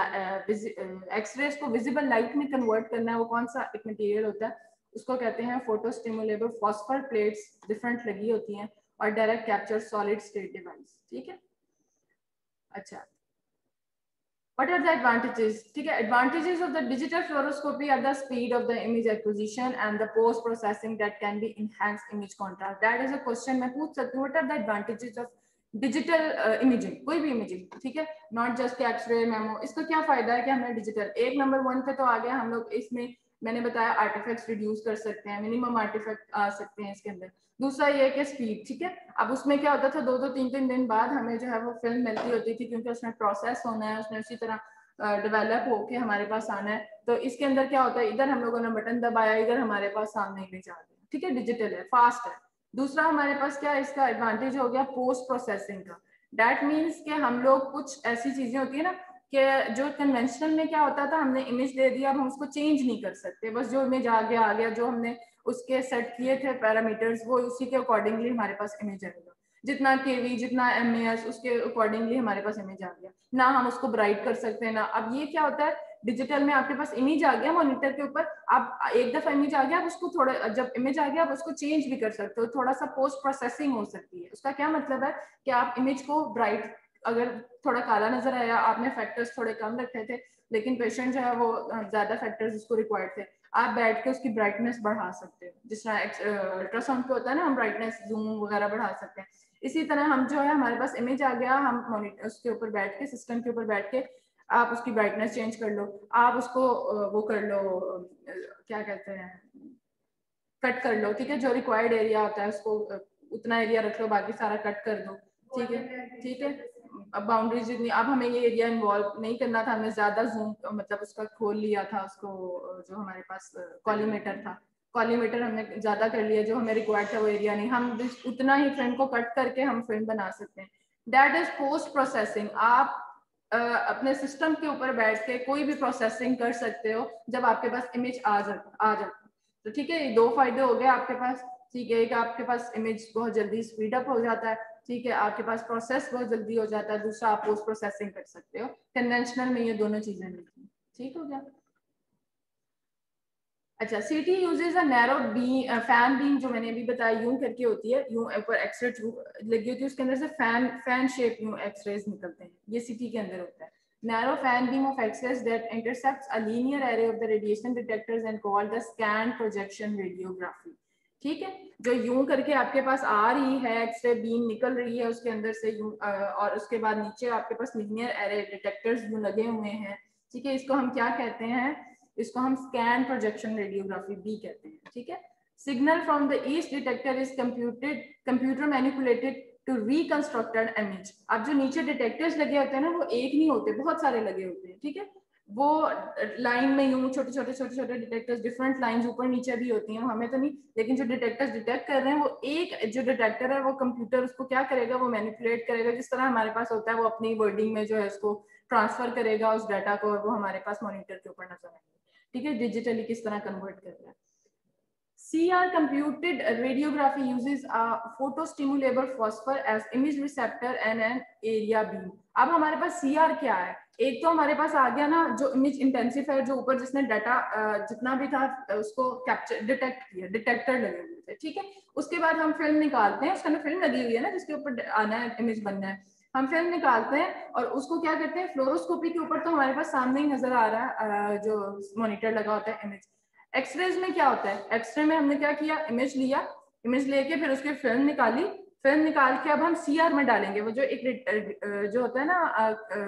एक्सरेज को विजिबल लाइट में कन्वर्ट करना है, वो कौन सा एक मटेरियल होता है, उसको कहते हैं photo stimulable phosphor plates, different लगी होती हैं, और direct capture solid state device, ठीक है। अच्छा, what are the advantages, ठीक है, advantages of the digital fluoroscopy are the speed of the image acquisition and the post processing that can be enhanced image contrast, that is a question मैं पूछ सकती हूँ, what are the advantages of digital imaging, कोई भी imaging, ठीक है, not just x ray memo, इसका क्या फायदा है कि हमने डिजिटल, एक नंबर 1 पे तो आ गया, हम लोग इसमें मैंने बताया आर्टिफैक्ट्स रिड्यूस कर सकते हैं, मिनिमम आर्टिफैक्ट आ सकते हैं इसके अंदर। दूसरा ये कि स्पीड, ठीक है, अब उसमें क्या होता था, 2-3 दिन बाद हमें जो है वो फिल्म मिलती होती थी, क्योंकि उसमें प्रोसेस होना है, उसमें उसी तरह डेवलप होके हमारे पास आना है, तो इसके अंदर क्या होता है, इधर हम लोगों ने बटन दबाया, इधर हमारे पास सामने इमेज आ गई, ठीक है, डिजिटल है, फास्ट है। दूसरा हमारे पास क्या है, इसका एडवांटेज हो गया पोस्ट प्रोसेसिंग का, दैट मीन्स कि हम लोग कुछ ऐसी चीजें होती है ना कि जो कन्वेंशनल में क्या होता था, हमने इमेज दे दिया, अब हम उसको चेंज नहीं कर सकते, बस जो इमेज आ गया, जो हमने उसके सेट किए थे पैरामीटर्स, वो उसी के अकॉर्डिंगली हमारे पास इमेज आएगा, जितना केवी, जितना एमएएस, उसके अकॉर्डिंगली हमारे पास इमेज आ गया, ना हम उसको ब्राइट कर सकते हैं ना। अब ये क्या होता है, डिजिटल में आपके पास इमेज आ गया मॉनिटर के ऊपर, आप एक दफा इमेज आ गया, आप उसको थोड़ा, जब इमेज आ गया आप उसको चेंज भी कर सकते हो, थोड़ा सा पोस्ट प्रोसेसिंग हो सकती है। उसका क्या मतलब है कि आप इमेज को ब्राइट, अगर थोड़ा काला नजर आया, आपने फैक्टर्स थोड़े कम रखे थे, लेकिन पेशेंट जो है वो ज्यादा फैक्टर्स उसको रिक्वायर्ड थे, आप बैठ के उसकी ब्राइटनेस बढ़ा सकते हो, जिस तरह अल्ट्रासाउंड पे होता है ना, हम ब्राइटनेस जूम वगैरह बढ़ा सकते हैं, इसी तरह हम जो है हमारे पास इमेज आ गया, हम मॉनिटर उसके ऊपर बैठ के, सिस्टम के ऊपर बैठ के आप उसकी ब्राइटनेस चेंज कर लो, आप उसको वो कर लो, क्या कहते हैं, कट कर लो, ठीक है, जो रिक्वायर्ड एरिया होता है उसको उतना एरिया रख लो, बाकी सारा कट कर दो, ठीक है, ठीक है। अब बाउंड्रीज जितनी, अब हमें ये एरिया इन्वॉल्व नहीं करना था, हमने ज्यादा जूम मतलब उसका खोल लिया था उसको, जो हमारे पास कॉलीमेटर था, कॉलीमेटर हमने ज्यादा कर लिया, जो हमें रिक्वायर्ड था वो एरिया नहीं, हम उतना ही फिल्म को कट करके हम फिल्म बना सकते हैं, दैट इज पोस्ट प्रोसेसिंग। आप अपने सिस्टम के ऊपर बैठ के कोई भी प्रोसेसिंग कर सकते हो जब आपके पास इमेज आ जाता, तो ठीक है, ये 2 फायदे हो गए आपके पास, ठीक है, एक आपके पास इमेज बहुत जल्दी स्पीड अप हो जाता है, ठीक है, आपके पास प्रोसेस बहुत जल्दी हो जाता है, दूसरा आप पोस्ट प्रोसेसिंग कर सकते हो, कन्वेंशनल में ये दोनों चीजें नहीं थी, ठीक हो गया। अच्छा, CT uses a narrow beam, fan beam, जो मैंने अभी बताया यूं करके होती है, यूं ऊपर एक्सरे ट्यूब लगी होती है, उसके अंदर से फैन शेप यूं एक्सरेज निकलते हैं, ये सीटी के अंदर होता है। Narrow fan beam of x-rays that intercepts a linear array of the radiation detectors and called the scan projection radiography, ठीक है, जो यूं करके आपके पास आ रही है, एक्सरे बीम निकल रही है उसके अंदर से यूं, और उसके बाद नीचे आपके पास लीनियर एरे डिटेक्टर्स यूं लगे हुए हैं, ठीक है, इसको हम क्या कहते हैं, इसको हम स्कैन प्रोजेक्शन रेडियोग्राफी भी कहते हैं, ठीक है। Signal from the east detector is computer manipulated to reconstructed image. अब जो नीचे डिटेक्टर्स लगे होते हैं ना, वो एक नहीं होते, बहुत सारे लगे होते हैं, ठीक है, वो लाइन में यूं छोटे छोटे डिटेक्टर्स, डिफरेंट लाइंस ऊपर नीचे भी होती हैं, हमें तो नहीं, लेकिन जो डिटेक्टर्स डिटेक्ट कर रहे हैं, वो एक जो डिटेक्टर है, वो कंप्यूटर उसको क्या करेगा, वो मैनिपुलेट करेगा, जिस तरह हमारे पास होता है, वो अपनी वर्डिंग में जो है उसको ट्रांसफर करेगा उस डाटा को, और वो हमारे पास मॉनिटर के ऊपर नजर आएगा, ठीक है, डिजिटली किस तरह कन्वर्ट कर रहा है। CR computed radiography uses a photostimulable phosphor as image receptor and an area beam। अब हमारे पास CR क्या है, एक तो हमारे पास आ गया ना जो इमेज इंटेंसिफायर, जो ऊपर जिसने डाटा जितना भी था उसको कैप्चर डिटेक्ट किया, डिटेक्टर लगे हुए थे, ठीक है, उसके बाद हम फिल्म निकालते हैं, उसके अंदर फिल्म लगी हुई है ना जिसके ऊपर आना है, इमेज बनना है, हम फिल्म निकालते हैं और उसको क्या करते हैं, फ्लोरोस्कोपी के ऊपर तो हमारे पास सामने ही नजर आ रहा है जो मॉनिटर लगा होता है इमेज। एक्सरेज में क्या होता है, एक्सरे में हमने क्या किया, इमेज लिया, इमेज लेके फिर उसकी फिल्म निकाली, फिल्म निकाल के अब हम सीआर में डालेंगे। वो जो एक जो होता है ना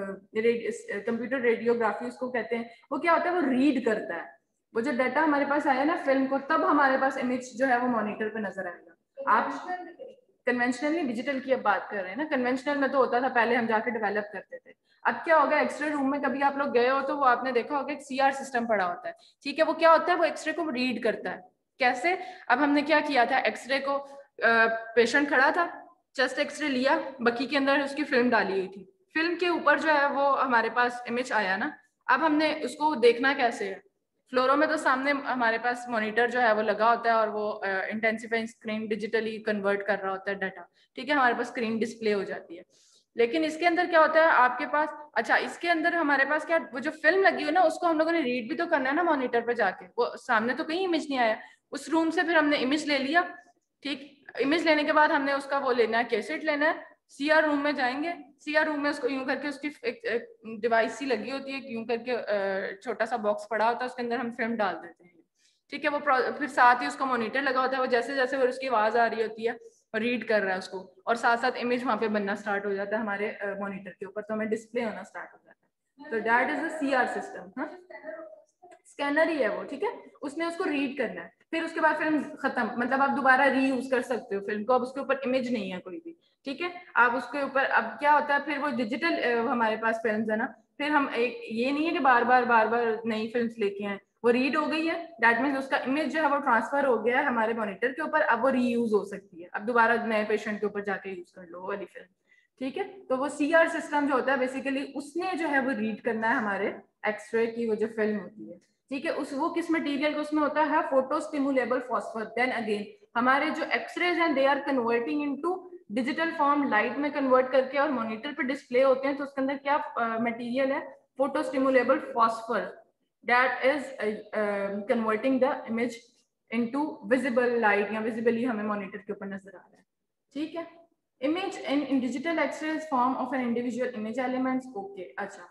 कंप्यूटर रेडियोग्राफी उसको कहते हैं, वो क्या होता है, वो रीड करता है वो जो डाटा हमारे पास आया ना फिल्म को, तब हमारे पास इमेज जो है वो मॉनिटर पे नजर आएगा। आप कन्वेंशनली डिजिटल की अब बात कर रहे हैं ना, कन्वेंशनल में तो होता था पहले हम जाके डेवलप करते थे। अब क्या होगा, एक्सरे रूम में कभी आप लोग गए हो तो वो आपने देखा होगा एक सीआर सिस्टम पड़ा होता है, ठीक है। वो क्या होता है, वो एक्सरे को रीड करता है। कैसे? अब हमने क्या किया था, एक्सरे को पेशेंट खड़ा था, चेस्ट एक्सरे लिया, बकी के अंदर उसकी फिल्म डाली हुई थी, फिल्म के ऊपर जो है वो हमारे पास इमेज आया ना। अब हमने उसको देखना कैसे है, फ्लोरो में तो सामने हमारे पास मॉनिटर जो है वो लगा होता है और वो इंटेंसिफाइंग स्क्रीन डिजिटली कन्वर्ट कर रहा होता है डाटा, ठीक है, हमारे पास स्क्रीन डिस्प्ले हो जाती है। लेकिन इसके अंदर क्या होता है आपके पास, अच्छा इसके अंदर हमारे पास क्या, वो जो फिल्म लगी हुई ना उसको हम लोगों ने रीड भी तो करना है ना मॉनिटर पे जाके, वो सामने तो कहीं इमेज नहीं आया। उस रूम से फिर हमने इमेज ले लिया, ठीक, इमेज लेने के बाद हमने उसका वो लेना है, कैसेट लेना है, सीआर रूम में जाएंगे, सीआर रूम में उसको यूं करके, उसकी एक डिवाइस सी लगी होती है, यूं करके छोटा सा बॉक्स पड़ा होता है, उसके अंदर हम फिल्म डाल देते हैं, ठीक है। वो फिर साथ ही उसका मॉनिटर लगा होता है, वो जैसे जैसे वो उसकी आवाज आ रही होती है रीड कर रहा है उसको, और साथ साथ इमेज वहां पे बनना स्टार्ट हो जाता है हमारे मॉनिटर के ऊपर, तो हमें डिस्प्ले होना स्टार्ट हो जाता है। तो that is a CR system. Scanner ही है वो, ठीक है, उसने उसको रीड करना है, फिर उसके बाद फिल्म खत्म, मतलब आप दोबारा रीयूज कर सकते हो फिल्म को, अब उसके ऊपर इमेज नहीं है कोई भी, ठीक है। आप उसके ऊपर, अब क्या होता है फिर वो डिजिटल हमारे पास फिल्म है ना, फिर हम एक ये नहीं है कि बार बार नई फिल्म लेके आए, वो रीड हो गई है, दैट मीन्स उसका इमेज जो है वो ट्रांसफर हो गया है हमारे मॉनिटर के ऊपर, अब वो रीयूज हो सकती है, अब दोबारा नए पेशेंट के ऊपर जाके यूज कर लो वाली फिल्म, ठीक है। तो वो सीआर सिस्टम जो होता है बेसिकली उसने जो है वो रीड करना है हमारे एक्सरे की वो जो फिल्म होती है, ठीक है। उस वो किस मटेरियल को उसमें होता है, photo stimulable phosphor. Then again हमारे जो एक्सरेज हैं they are converting into digital form, light में कन्वर्ट करके और मॉनिटर पे डिस्प्ले होते हैं, तो उसके अंदर क्या मटेरियल है, photo stimulable phosphor, that is converting the image into visible light, या विजिबली हमें मॉनिटर के ऊपर नजर आ रहा है, ठीक है। Image in digital X-rays form of an individual image elements. Okay, अच्छा.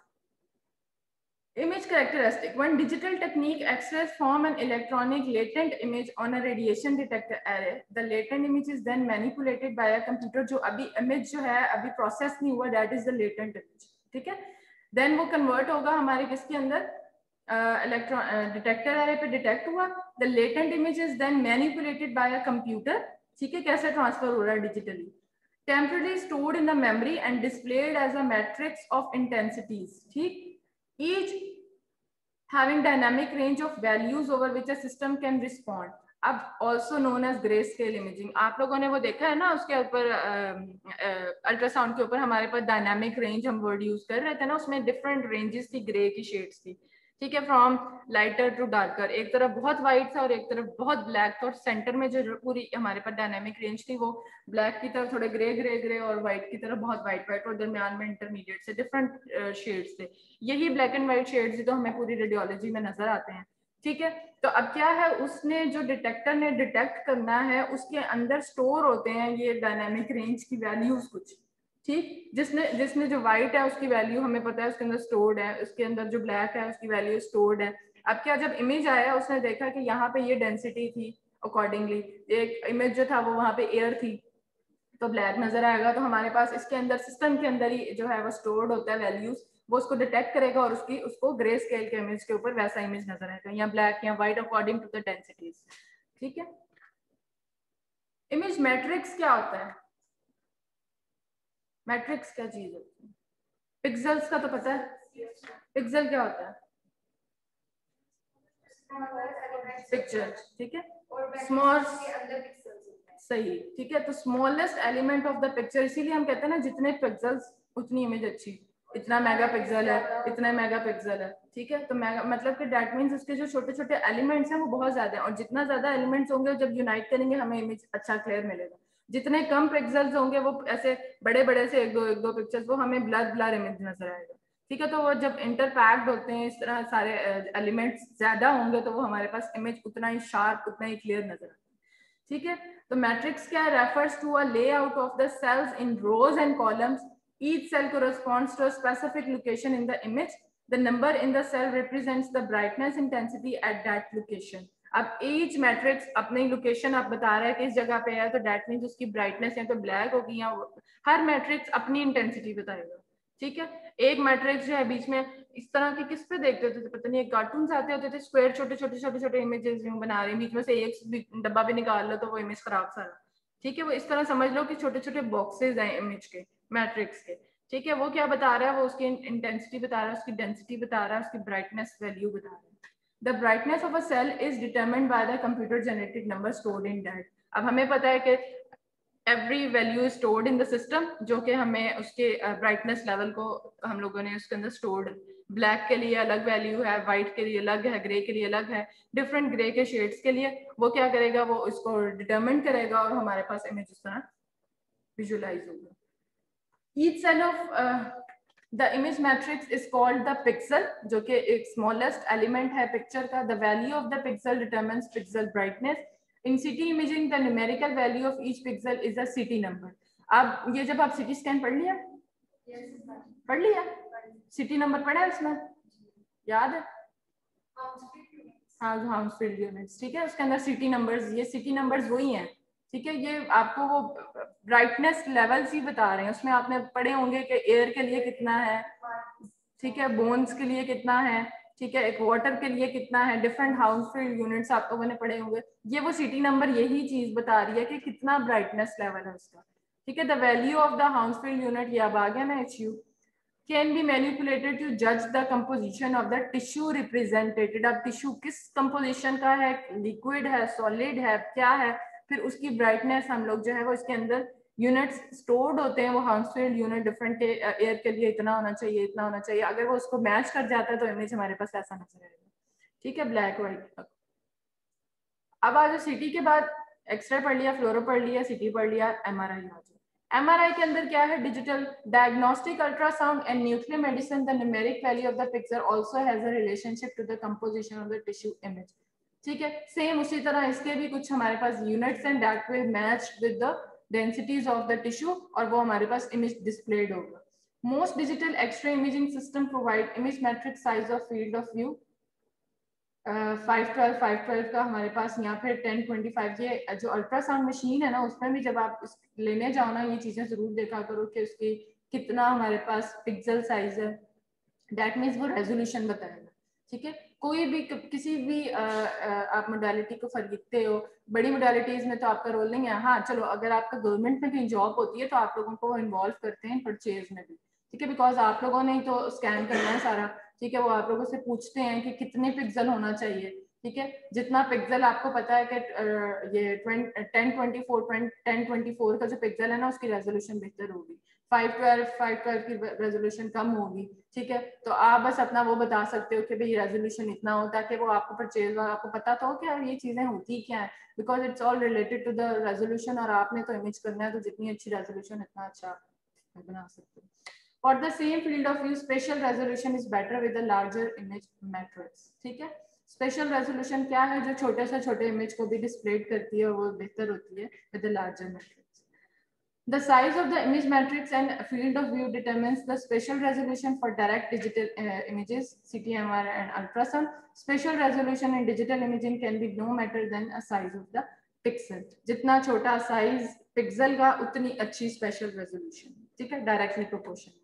Image characteristic. When digital technique X-rays form an electronic latent image on a radiation detector array, the latent image is then manipulated by a computer. जो अभी image जो है अभी process नहीं हुआ, that is the latent image. ठीक है? Then वो convert होगा हमारे किसके अंदर, electron detector array पे detect हुआ. The latent image is then manipulated by a computer. ठीक है? कैसे transfer हो रहा है digitally? Temporarily stored in the memory and displayed as a matrix of intensities, ठीक, each having dynamic range of values over which a system can respond. अब also known as grey scale imaging, आप लोगों ने वो देखा है ना, उसके ऊपर अल्ट्रासाउंड के ऊपर हमारे पास डायनामिक रेंज हम वर्ड यूज कर रहे थे ना, उसमें डिफरेंट रेंजेस थी ग्रे की शेड्स थी, ठीक है, फ्रॉम लाइटर टू डार्कर, एक तरफ बहुत व्हाइट था और एक तरफ बहुत ब्लैक था, और सेंटर में जो पूरी हमारे पास डायनामिक रेंज थी वो ब्लैक की तरफ थोड़े ग्रे ग्रे ग्रे और व्हाइट की तरफ बहुत व्हाइट व्हाइट, और दरमियान में इंटरमीडिएट से डिफरेंट शेड्स थे। यही ब्लैक एंड व्हाइट शेड्स ही तो हमें पूरी रेडियोलॉजी में नजर आते हैं, ठीक है। तो अब क्या है, उसने जो डिटेक्टर ने डिटेक्ट करना है उसके अंदर स्टोर होते हैं ये डायनामिक रेंज की वैल्यूज कुछ, ठीक, जिसने जिसने जो व्हाइट है उसकी वैल्यू हमें पता है उसके अंदर स्टोर्ड है, उसके अंदर जो ब्लैक है उसकी वैल्यू स्टोर्ड है। अब क्या, जब इमेज आया उसने देखा कि यहाँ पे ये डेंसिटी थी, अकॉर्डिंगली एक इमेज जो था वो वहाँ पे एयर थी तो ब्लैक नजर आएगा, तो हमारे पास इसके अंदर सिस्टम के अंदर ही जो है वो स्टोर्ड होता है वैल्यूज, वो उसको डिटेक्ट करेगा और उसको ग्रे स्केल के इमेज के ऊपर वैसा इमेज नजर आएगा, या ब्लैक या white according to the densities, ठीक है। इमेज मैट्रिक्स क्या होता है, मैट्रिक्स क्या चीज होती है, पिक्सेल्स का तो पता है, पिक्सल क्या होता है, पिक्चर, ठीक है, स्मॉल, सही, ठीक है। तो smallest element of the picture, इसीलिए हम कहते हैं ना जितने पिक्सेल्स उतनी इमेज अच्छी, इतना मेगा पिक्सल है, इतना मेगा पिक्सल है, ठीक है। तो मेगा मतलब कि दैट मीन्स उसके जो छोटे छोटे एलिमेंट्स हैं वो बहुत ज्यादा है, और जितना ज्यादा एलिमेंट्स होंगे जब यूनाइट करेंगे हमें इमेज अच्छा क्लियर मिलेगा, जितने कम पिक्सेल्स होंगे वो ऐसे बड़े बड़े से एक दो पिक्चर्स वो हमें ब्लर ब्लर इमेज नजर आएगा, ठीक है। तो वो जब इंटरपैक्ट होते हैं इस तरह सारे एलिमेंट्स ज्यादा होंगे तो वो हमारे पास इमेज उतना ही शार्प उतना ही क्लियर नजर आता है, ठीक है। तो मैट्रिक्स क्या refers to a layout of the cells in rows and columns, each cell corresponds to a specific location in the image, the number in the cell represents the brightness intensity at that location. अब each matrix अपनी location आप बता रहा है कि इस जगह पे है, तो डेट मीन्स उसकी ब्राइटनेस या तो ब्लैक होगी या हर मैट्रिक्स अपनी इंटेंसिटी बताएगा। ठीक है, एक मैट्रिक्स जो है बीच में इस तरह के किस पे देखते होते थे, पता नहीं, कार्टून आते होते थे, स्क्वायर छोटे छोटे छोटे छोटे इमेजेस बना रहे हैं, बीच में से एक डब्बा भी निकाल लो तो वो इमेज खराब सारा। ठीक है, वो इस तरह समझ लो कि छोटे छोटे बॉक्सेस हैं इमेज के, मैट्रिक्स के। ठीक है, वो क्या बता रहा है, वो उसकी इंटेंसिटी बता रहा है, उसकी डेंसिटी बता रहा है, उसकी ब्राइटनेस वैल्यू बता रहा है। The brightness of a cell is determined by the computer generated number stored in that. अब हमें पता है कि every value is stored in the system, जो कि हमें उसके brightness level को हम लोगों ने उसके अंदर stored, ब्लैक के लिए अलग वैल्यू है, व्हाइट के लिए अलग है, ग्रे के लिए अलग है, डिफरेंट ग्रे के शेड्स के लिए वो क्या करेगा, वो इसको डिटरमिन करेगा और हमारे पास इमेज इस तरह विजुअलाइज होगा। Each cell of the image matrix is called the pixel, जो कि एक smallest element है पिक्चर का। The value of the pixel determines pixel brightness. In CT imaging, the numerical value of each pixel is a CT number. अब ये जब आप CT scan पढ़ लिया, पढ़ लिया, CT नंबर पढ़ा है उसमें, याद है? हाँ, हाउसफील्ड यूनिट्स। ठीक है, उसके अंदर CT नंबर्स, ये CT नंबर्स वही हैं। ठीक है, ये आपको वो ब्राइटनेस लेवल्स ही बता रहे हैं। उसमें आपने पढ़े होंगे कि एयर के लिए कितना है, ठीक है, बोन्स के लिए कितना है, ठीक है, एक वाटर के लिए कितना है, डिफरेंट हाउसफील्ड यूनिट्स आप लोगों ने पढ़े होंगे। ये वो CT नंबर यही चीज बता रही है कि कितना ब्राइटनेस लेवल है उसका। ठीक है, the value of the Hounsfield unit, ये अब आ गया ना HU, can be manipulated to judge the composition of the tissue represented. अब टिश्यू किस कंपोजिशन का है, लिक्विड है, सॉलिड है, क्या है, फिर उसकी ब्राइटनेस हम लोग जो है वो इसके अंदर यूनिट्स स्टोर्ड होते हैं, वो हाउसफील्ड यूनिट डिफरेंट के एयर के लिए इतना होना चाहिए, इतना होना चाहिए। अगर वो उसको मैच कर जाता है तो इमेज हमारे पास ऐसा नजर आएगा। ठीक है, ब्लैक व्हाइट। अब आज CT के बाद एक्सरे पढ़ लिया, फ्लोरो पढ़ लिया, CT पढ़ लिया, MRI आ जाए। MRI के अंदर क्या है, digital diagnostic ultrasound and nuclear medicine. The numeric value of the picture also has a relationship to the composition of the tissue image. ठीक है, सेम उसी तरह इसके भी कुछ हमारे पास units and that will match with the densities of the tissue और वो हमारे पास इमेज डिस्प्लेड होगा। Most digital x-ray imaging system provide image matrix size of field of view 512 का हमारे पास, यहाँ पे 1025। ये जो अल्ट्रासाउंड मशीन है ना, उसमें भी जब आप लेने जाओ ना, ये चीजें जरूर देखा करो कि उसकी कितना हमारे पास पिक्सल साइज है, दैट मीन्स वो रेजोल्यूशन बताएगा। ठीक है, कोई भी किसी भी आप मोडालिटी को खरीदते हो, बड़ी मोडालिटीज में तो आपका रोल नहीं है। हाँ चलो, अगर आपका गवर्नमेंट में कहीं जॉब होती है तो आप लोगों को इन्वॉल्व करते हैं परचेज में भी। ठीक है, बिकॉज आप लोगों ने ही तो स्कैन करना है सारा। ठीक है, वो आप लोगों से पूछते हैं कि कितने पिक्सल होना चाहिए। ठीक है, जितना पिक्सल आपको पता है कि ये 1024 का जो पिक्सल है ना, उसकी रेजोल्यूशन बेहतर होगी, 512 की रेजोल्यूशन कम होगी। ठीक है, तो आप बस अपना वो बता सकते हो कि भाई रेजोल्यूशन इतना हो, ताकि वो आपको परचेज आपको पता तो हो कि ये चीजें होती क्या है, because it's all related to the resolution, और आपने तो इमेज करना है, तो जितनी अच्छी रेजोल्यूशन इतना अच्छा बना सकते हो। For the same field of view, spatial resolution is better with a larger image matrix. ठीक है, स्पेशल रेजोल्यूशन क्या है, जो छोटे से छोटे इमेज को भी डिस्प्ले करती है, वो बेहतर होती है with a larger matrix. The size of the image matrix and field of view determines the spatial resolution for direct digital images, CT, MRI, and ultrasound. Spatial resolution in digital imaging can be no matter than a size of the pixel. जितना छोटा size pixel का, उतनी अच्छी spatial resolution. ठीक है, directly proportional.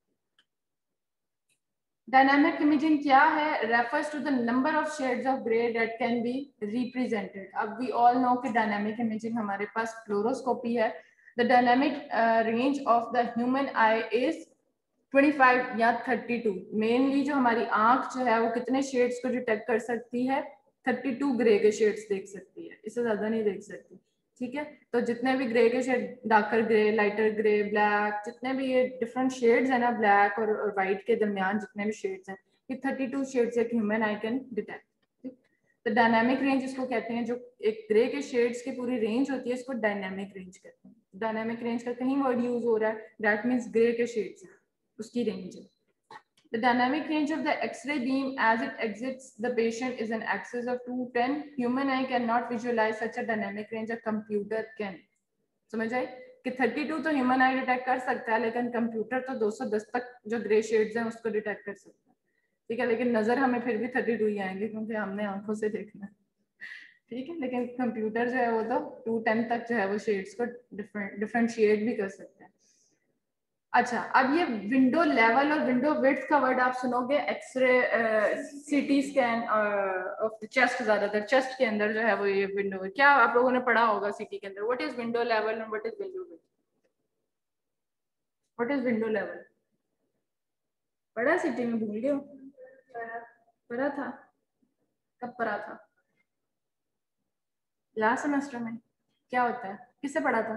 Dynamic imaging क्या है, refers to the number of shades of gray that can be represented. अब we all know कि dynamic imaging हमारे पास fluoroscopy है. The dynamic range of the human eye is 25 या 32. Mainly जो हमारी आंख जो है वो कितने शेड्स को डिटेक्ट कर सकती है, 32 ग्रे के शेड्स देख सकती है, इससे ज्यादा नहीं देख सकती। ठीक है, तो जितने भी ग्रे के shade, darker grey, lighter grey, black, जितने भी ये डिफरेंट शेड्स है ना, ब्लैक और व्हाइट के दरमियान जितने भी शेड्स हैं, ये 32 शेड्स एक ह्यूमन आई कैन डिटेक्ट। तो डायनामिक रेंज इसको कहते हैं, जो एक ग्रे के शेड्स की पूरी रेंज होती है, इसको डायनामिक रेंज कहते हैं। डायनामिक रेंज का कहीं वर्ड यूज हो रहा है, दैट मीन्स ग्रे के शेड्स उसकी रेंज है। The dynamic range of the X-ray beam as it exits the patient is an axis of 210. Human eye cannot visualize such a dynamic range. A computer can. समझ आए कि 32 तो human आई detect कर सकता है, लेकिन कंप्यूटर तो 210 तक जो ग्रे शेड्स हैं उसको डिटेक्ट कर सकता है। ठीक है, लेकिन नजर हमें फिर भी 32 ही आएंगे, क्योंकि हमने आंखों से देखना है। ठीक है, लेकिन कंप्यूटर जो है वो तो 210 तक जो है वो शेड्स को डिफरेंशिएट भी कर सकते हैं। अच्छा, अब ये विंडो लेवल और विंडो विड्थ का वर्ड आप सुनोगे x-ray, CT scan of the chest, ज्यादातर चेस्ट के अंदर जो है वो ये विंडो, क्या आप लोगों ने पढ़ा होगा सीटी के अंदर, what is window level and what is window width, what is window level, पढ़ा सीटी में, भूल गए हो? पढ़ा था, कब पढ़ा था? लास्ट सेमेस्टर में। क्या होता है, किससे पढ़ा था?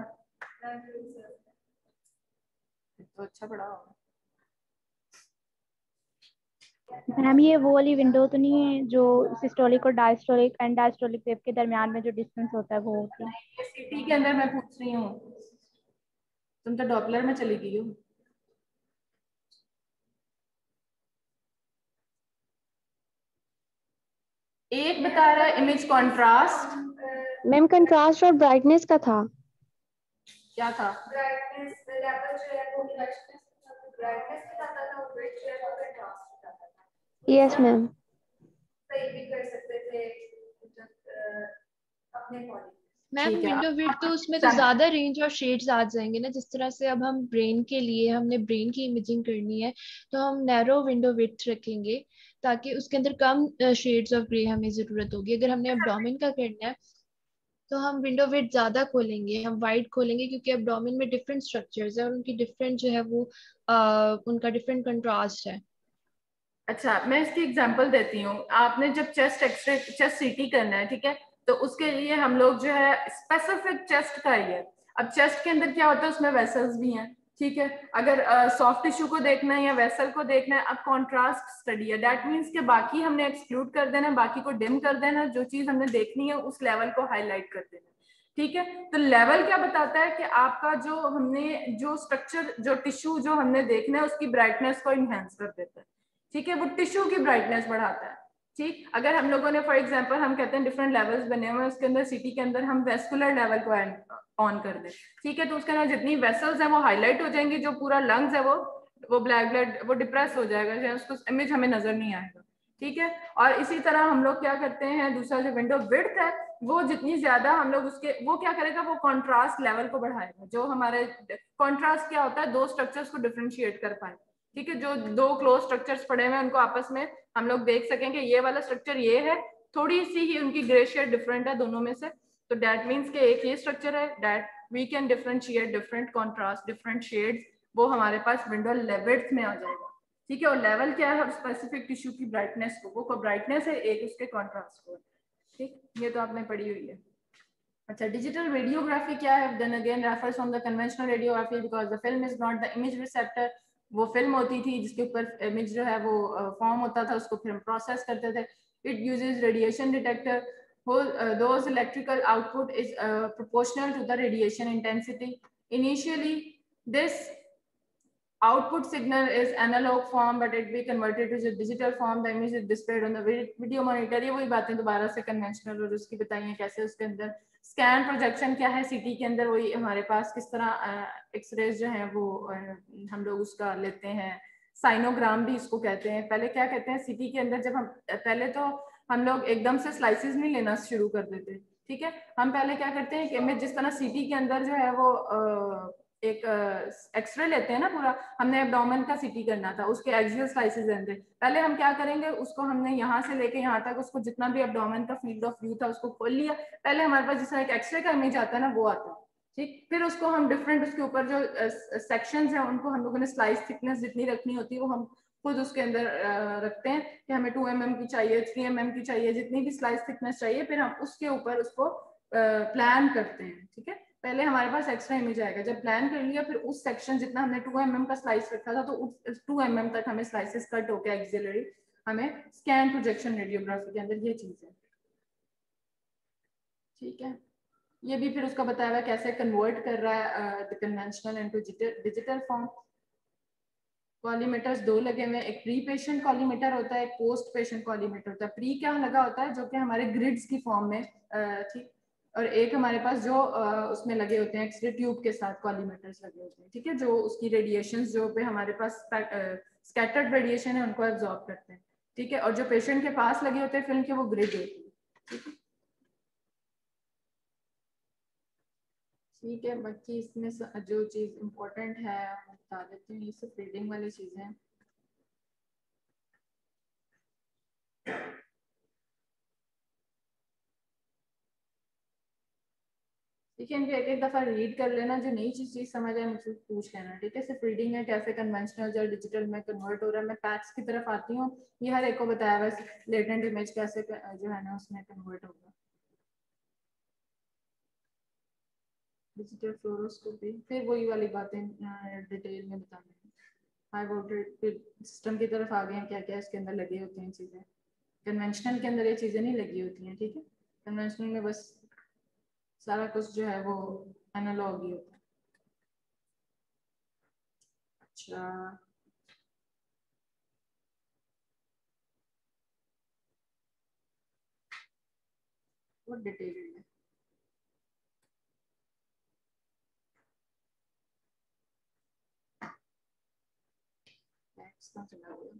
तो अच्छा पढ़ा होगा। मैम ये वो वाली विंडो तो नहीं है जो सिस्टोलिक और डायस्टोलिक एंड डायस्टोलिक वेव के दरमियान में जो डिस्टेंस होता है वो होती है? ये सीटी के अंदर मैं पूछ रही हूँ, तुम तो डॉपलर में चली गई हो। एक बता रहा है इमेज कॉन्ट्रास्ट। मैम कंट्रास्ट और ब्राइटनेस का था। क्या था? ब्राइटनेस लेवल जो है वो ब्राइटनेस बताता था और वेट जो है वो कंट्रास्ट बताता था। Yes ma'am. सही भी कर सकते थे अपने बॉडी। मैम ठीक है, विंडो विड्थ तो उसमें तो ज्यादा रेंज और शेड्स आ जाएंगे ना, जिस तरह से अब हम ब्रेन के लिए हमने ब्रेन की इमेजिंग करनी है तो हम नैरो विंडो विड्थ रखेंगे ताकि उसके अंदर कम शेड्स ऑफ ग्रे हमें जरूरत होगी। अगर हमने एब्डोमेन का करना है तो हम विंडो विड्थ ज्यादा खोलेंगे, हम वाइड खोलेंगे क्योंकि एब्डोमेन में डिफरेंट स्ट्रक्चर्स है और उनकी डिफरेंट जो है वो उनका डिफरेंट कंट्रास्ट है। अच्छा मैं इसकी एग्जांपल देती हूँ। आपने जब चेस्ट एक्सरे, चेस्ट सीटी करना है, ठीक है, तो उसके लिए हम लोग जो है स्पेसिफिक चेस्ट का ही है। अब चेस्ट के अंदर क्या होता है, उसमें वेसल्स भी हैं, ठीक है। अगर सॉफ्ट टिश्यू को देखना है या वेसल को देखना है, अब कॉन्ट्रास्ट स्टडी है, दैट मीन्स के बाकी हमने एक्सक्लूड कर देना, बाकी को डिम कर देना, जो चीज हमने देखनी है उस लेवल को हाईलाइट कर देना, ठीक है। तो लेवल क्या बताता है कि आपका जो हमने जो स्ट्रक्चर, जो टिश्यू जो हमने देखना है उसकी ब्राइटनेस को इनहेंस कर देता है, ठीक है, वो टिश्यू की ब्राइटनेस बढ़ाता है। ठीक, अगर हम लोगों ने फॉर एग्जांपल हम कहते हैं डिफरेंट लेवल्स बने हुए हैं, उसके अंदर सिटी के अंदर हम वेस्कुलर लेवल को ऑन कर दें, ठीक है, तो उसके अंदर जितनी वेसल्स हैं वो हाईलाइट हो जाएंगी, जो पूरा लंग्स है वो ब्लैक ब्लड वो डिप्रेस हो जाएगा, उसको इमेज हमें नजर नहीं आएगा, ठीक है। और इसी तरह हम लोग क्या करते हैं, दूसरा जो विंडो विड्थ है वो जितनी ज्यादा हम लोग उसके, वो क्या करेगा, वो कॉन्ट्रास्ट लेवल को बढ़ाएगा। जो हमारे कॉन्ट्रास्ट क्या होता है, दो स्ट्रक्चर्स को डिफरेंशिएट कर पाए, ठीक है, जो दो क्लोज स्ट्रक्चर्स पड़े हुए हैं उनको आपस में हम लोग देख सकें कि ये वाला स्ट्रक्चर ये है, थोड़ी सी ही उनकी ग्रे शेड डिफरेंट है दोनों में से, तो दैट मीन्स के एक ही स्ट्रक्चर है, that we can differentiate different contrast different shades, वो हमारे पास विंडो विड्थ में आ जाएगा, ठीक है। और लेवल क्या है, स्पेसिफिक टिश्यू की ब्राइटनेस को, वो ब्राइटनेस है, एक उसके कॉन्ट्रास्ट को, ठीक, ये तो आपने पढ़ी हुई है। अच्छा, डिजिटल रेडियोग्राफी क्या है, then again refers from the conventional radiography because the film is not the image receptor. वो फिल्म होती थी जिसके ऊपर इमेज जो है वो फॉर्म होता था, उसको फिर प्रोसेस करते थे। It uses radiation detector, those electrical output is proportional to the radiation intensity. Initially this output signal is analog form but it be converted to digital form, the image is displayed on the video monitor। ये वही बातें दोबारा से conventional और उसकी बताइए कैसे उसके अंदर स्कैन प्रोजेक्शन क्या है, सिटी के अंदर वही हमारे पास किस तरह एक्सरेज जो है वो हम लोग उसका लेते हैं, साइनोग्राम भी इसको कहते हैं। पहले क्या कहते हैं, सिटी के अंदर जब हम पहले तो हम लोग एकदम से स्लाइसिस नहीं लेना शुरू कर देते, ठीक है, हम पहले क्या करते हैं कि इमेज जिस तरह सिटी के अंदर जो है वो एक एक्सरे लेते हैं ना पूरा, हमने एब्डोमेन का सीटी करना था, उसके एक्सियल स्लाइसेस लेते, पहले हम क्या करेंगे, उसको हमने यहाँ से लेके यहाँ तक उसको जितना भी एब्डोमेन का फील्ड ऑफ व्यू था उसको खोल लिया, पहले हमारे पास जिस तरह एक एक्सरे का इमेज आता है ना वो आता है, ठीक। फिर उसको हम डिफरेंट उसके ऊपर जो सेक्शंस हैं उनको हम लोगों ने स्लाइस थिकनेस जितनी रखनी होती है वो हम खुद उसके अंदर रखते हैं कि हमें 2 mm की चाहिए, 3 mm की चाहिए, जितनी भी स्लाइस थिकनेस चाहिए, फिर हम उसके ऊपर उसको प्लान करते हैं, ठीक है। पहले हमारे पास एक्स्ट्रा इमेज आएगा, जब प्लान कर लिया फिर उस सेक्शन जितना हमने 2 mm का स्लाइस रखा था तो उस 2 mm तक हमें स्लाइसेस कट होकर एक्सिलरी हमें स्कैन प्रोजेक्शन रेडियोग्राफी के अंदर ये चीज है, ठीक है। ये भी फिर उसका बताया हुआ कैसे कन्वर्ट कर रहा है the conventional into digital form. Collimators दो लगे हुए, एक प्री पेशेंट कॉलीमीटर होता है, एक पोस्ट पेशेंट कॉलीमीटर होता है। प्री क्या लगा होता है, जो कि हमारे ग्रिड्स की फॉर्म में, ठीक, और एक हमारे पास जो उसमें लगे होते हैं एक्सरे ट्यूब के साथ कॉलीमीटर्स लगे होते हैं, ठीक है, जो उसकी रेडिएशंस जो पे हमारे पास स्कैटर्ड रेडिएशन है उनको एब्जॉर्ब करते हैं, ठीक है, और जो पेशेंट के पास लगे होते हैं फिल्म के वो ग्रिड होती है, ठीक है। ठीक है, बाकी इसमें जो चीज़ इम्पोर्टेंट है वो बता देती हूँ। ये सब रीडिंग वाली चीज़ें हैं। ठीक है, इनको एक एक दफ़ा रीड कर लेना, जो नई चीज़ समझ आए मुझसे पूछ लेना। ठीक है, सिर्फ रीडिंग है, कैसे कन्वेंशनल या डिजिटल में कन्वर्ट हो रहा है। मैं पैक्स की तरफ आती हूँ, ये हर एक को बताया हुआ लेटेंट इमेज कैसे जो है ना उसमें कन्वर्ट होगा। डिजिटल फ्लोरोस्कोपी फिर वही वाली बातें डिटेल में बतानी है। हाई वोल्टेज सिस्टम की तरफ आ गए हैं, क्या क्या इसके अंदर लगे होते हैं चीज़ें। कन्वेंशनल के अंदर ये चीज़ें नहीं लगी होती हैं। ठीक है, कन्वेंशनल में बस सारा कुछ जो है वो एनालॉग ही होता है। अच्छा, बहुत डिटेल है। कहाँ चला गया?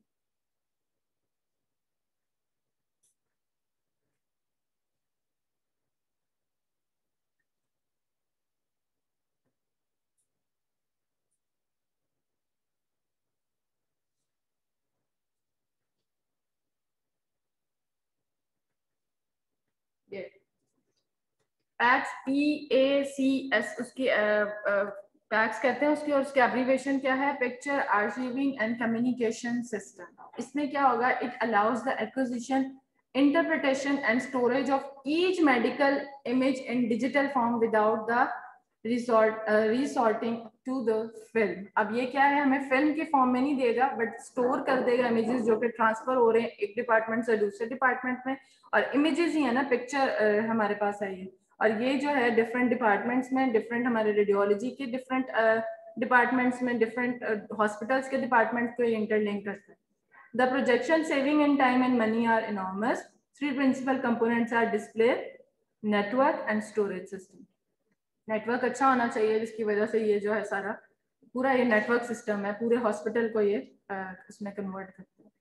ये पैक्स PACS उसकी पैक्स कहते हैं उसकी, और उसकी एब्रीविएशन क्या है? Picture archiving and communication system. इसमें क्या होगा? It allows the acquisition, interpretation and storage of each medical image in digital form without the resorting to the film. अब ये क्या है? हमें फिल्म के फॉर्म में नहीं देगा, बट स्टोर कर देगा इमेजेस जो कि ट्रांसफर हो रहे हैं एक डिपार्टमेंट से दूसरे डिपार्टमेंट में। और इमेजेस ही है ना, पिक्चर हमारे पास है ये, और ये जो है डिफरेंट डिपार्टमेंट्स में, डिफरेंट हमारे रेडियोलॉजी के डिफरेंट डिपार्टमेंट्स में, डिफरेंट हॉस्पिटल्स के डिपार्टमेंट्स को इंटरलिंक करते हैं। The projection saving in time and money are enormous. Three principal components are display, network and storage system. Network अच्छा होना चाहिए, जिसकी वजह से ये जो है सारा पूरा ये नेटवर्क सिस्टम है, पूरे हॉस्पिटल को ये उसमें कन्वर्ट करते हैं।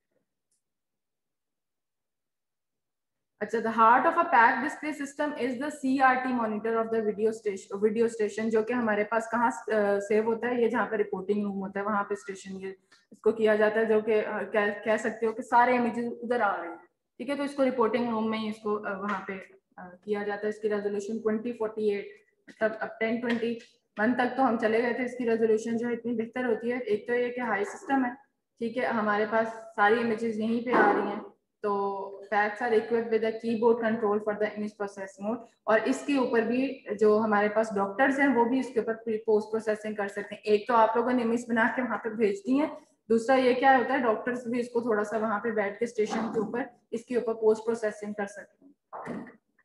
अच्छा, the heart of a PACS display system is the CRT monitor of the video station, जो कि हमारे पास कहाँ सेव होता है? ये जहाँ पे रिपोर्टिंग रूम होता है वहाँ पे स्टेशन ये इसको किया जाता है, जो कि कह सकते हो कि सारे इमेजेस उधर आ रहे हैं। ठीक है, तो इसको रिपोर्टिंग रूम में ही इसको वहाँ पे किया जाता है। इसकी रेजोल्यूशन 2048, मतलब अब 1021 तक तो हम चले गए थे। इसकी रेजोल्यूशन जो है इतनी बेहतर होती है। एक तो ये कि हाई सिस्टम है, ठीक है, हमारे पास सारी इमेजेस यहीं पे आ रही हैं। तो PACS are equipped with a keyboard control for the image process mode, और इसके ऊपर भी जो हमारे पास डॉक्टर्स हैं वो भी इसके ऊपर पोस्ट प्रोसेसिंग कर सकते हैं। एक तो आप लोगों ने इमेज बना के वहाँ पे भेज दी है, दूसरा ये क्या होता है, डॉक्टर्स भी इसको थोड़ा सा वहाँ पे बैठ के स्टेशन के ऊपर इसके ऊपर पोस्ट प्रोसेसिंग कर सकते हैं।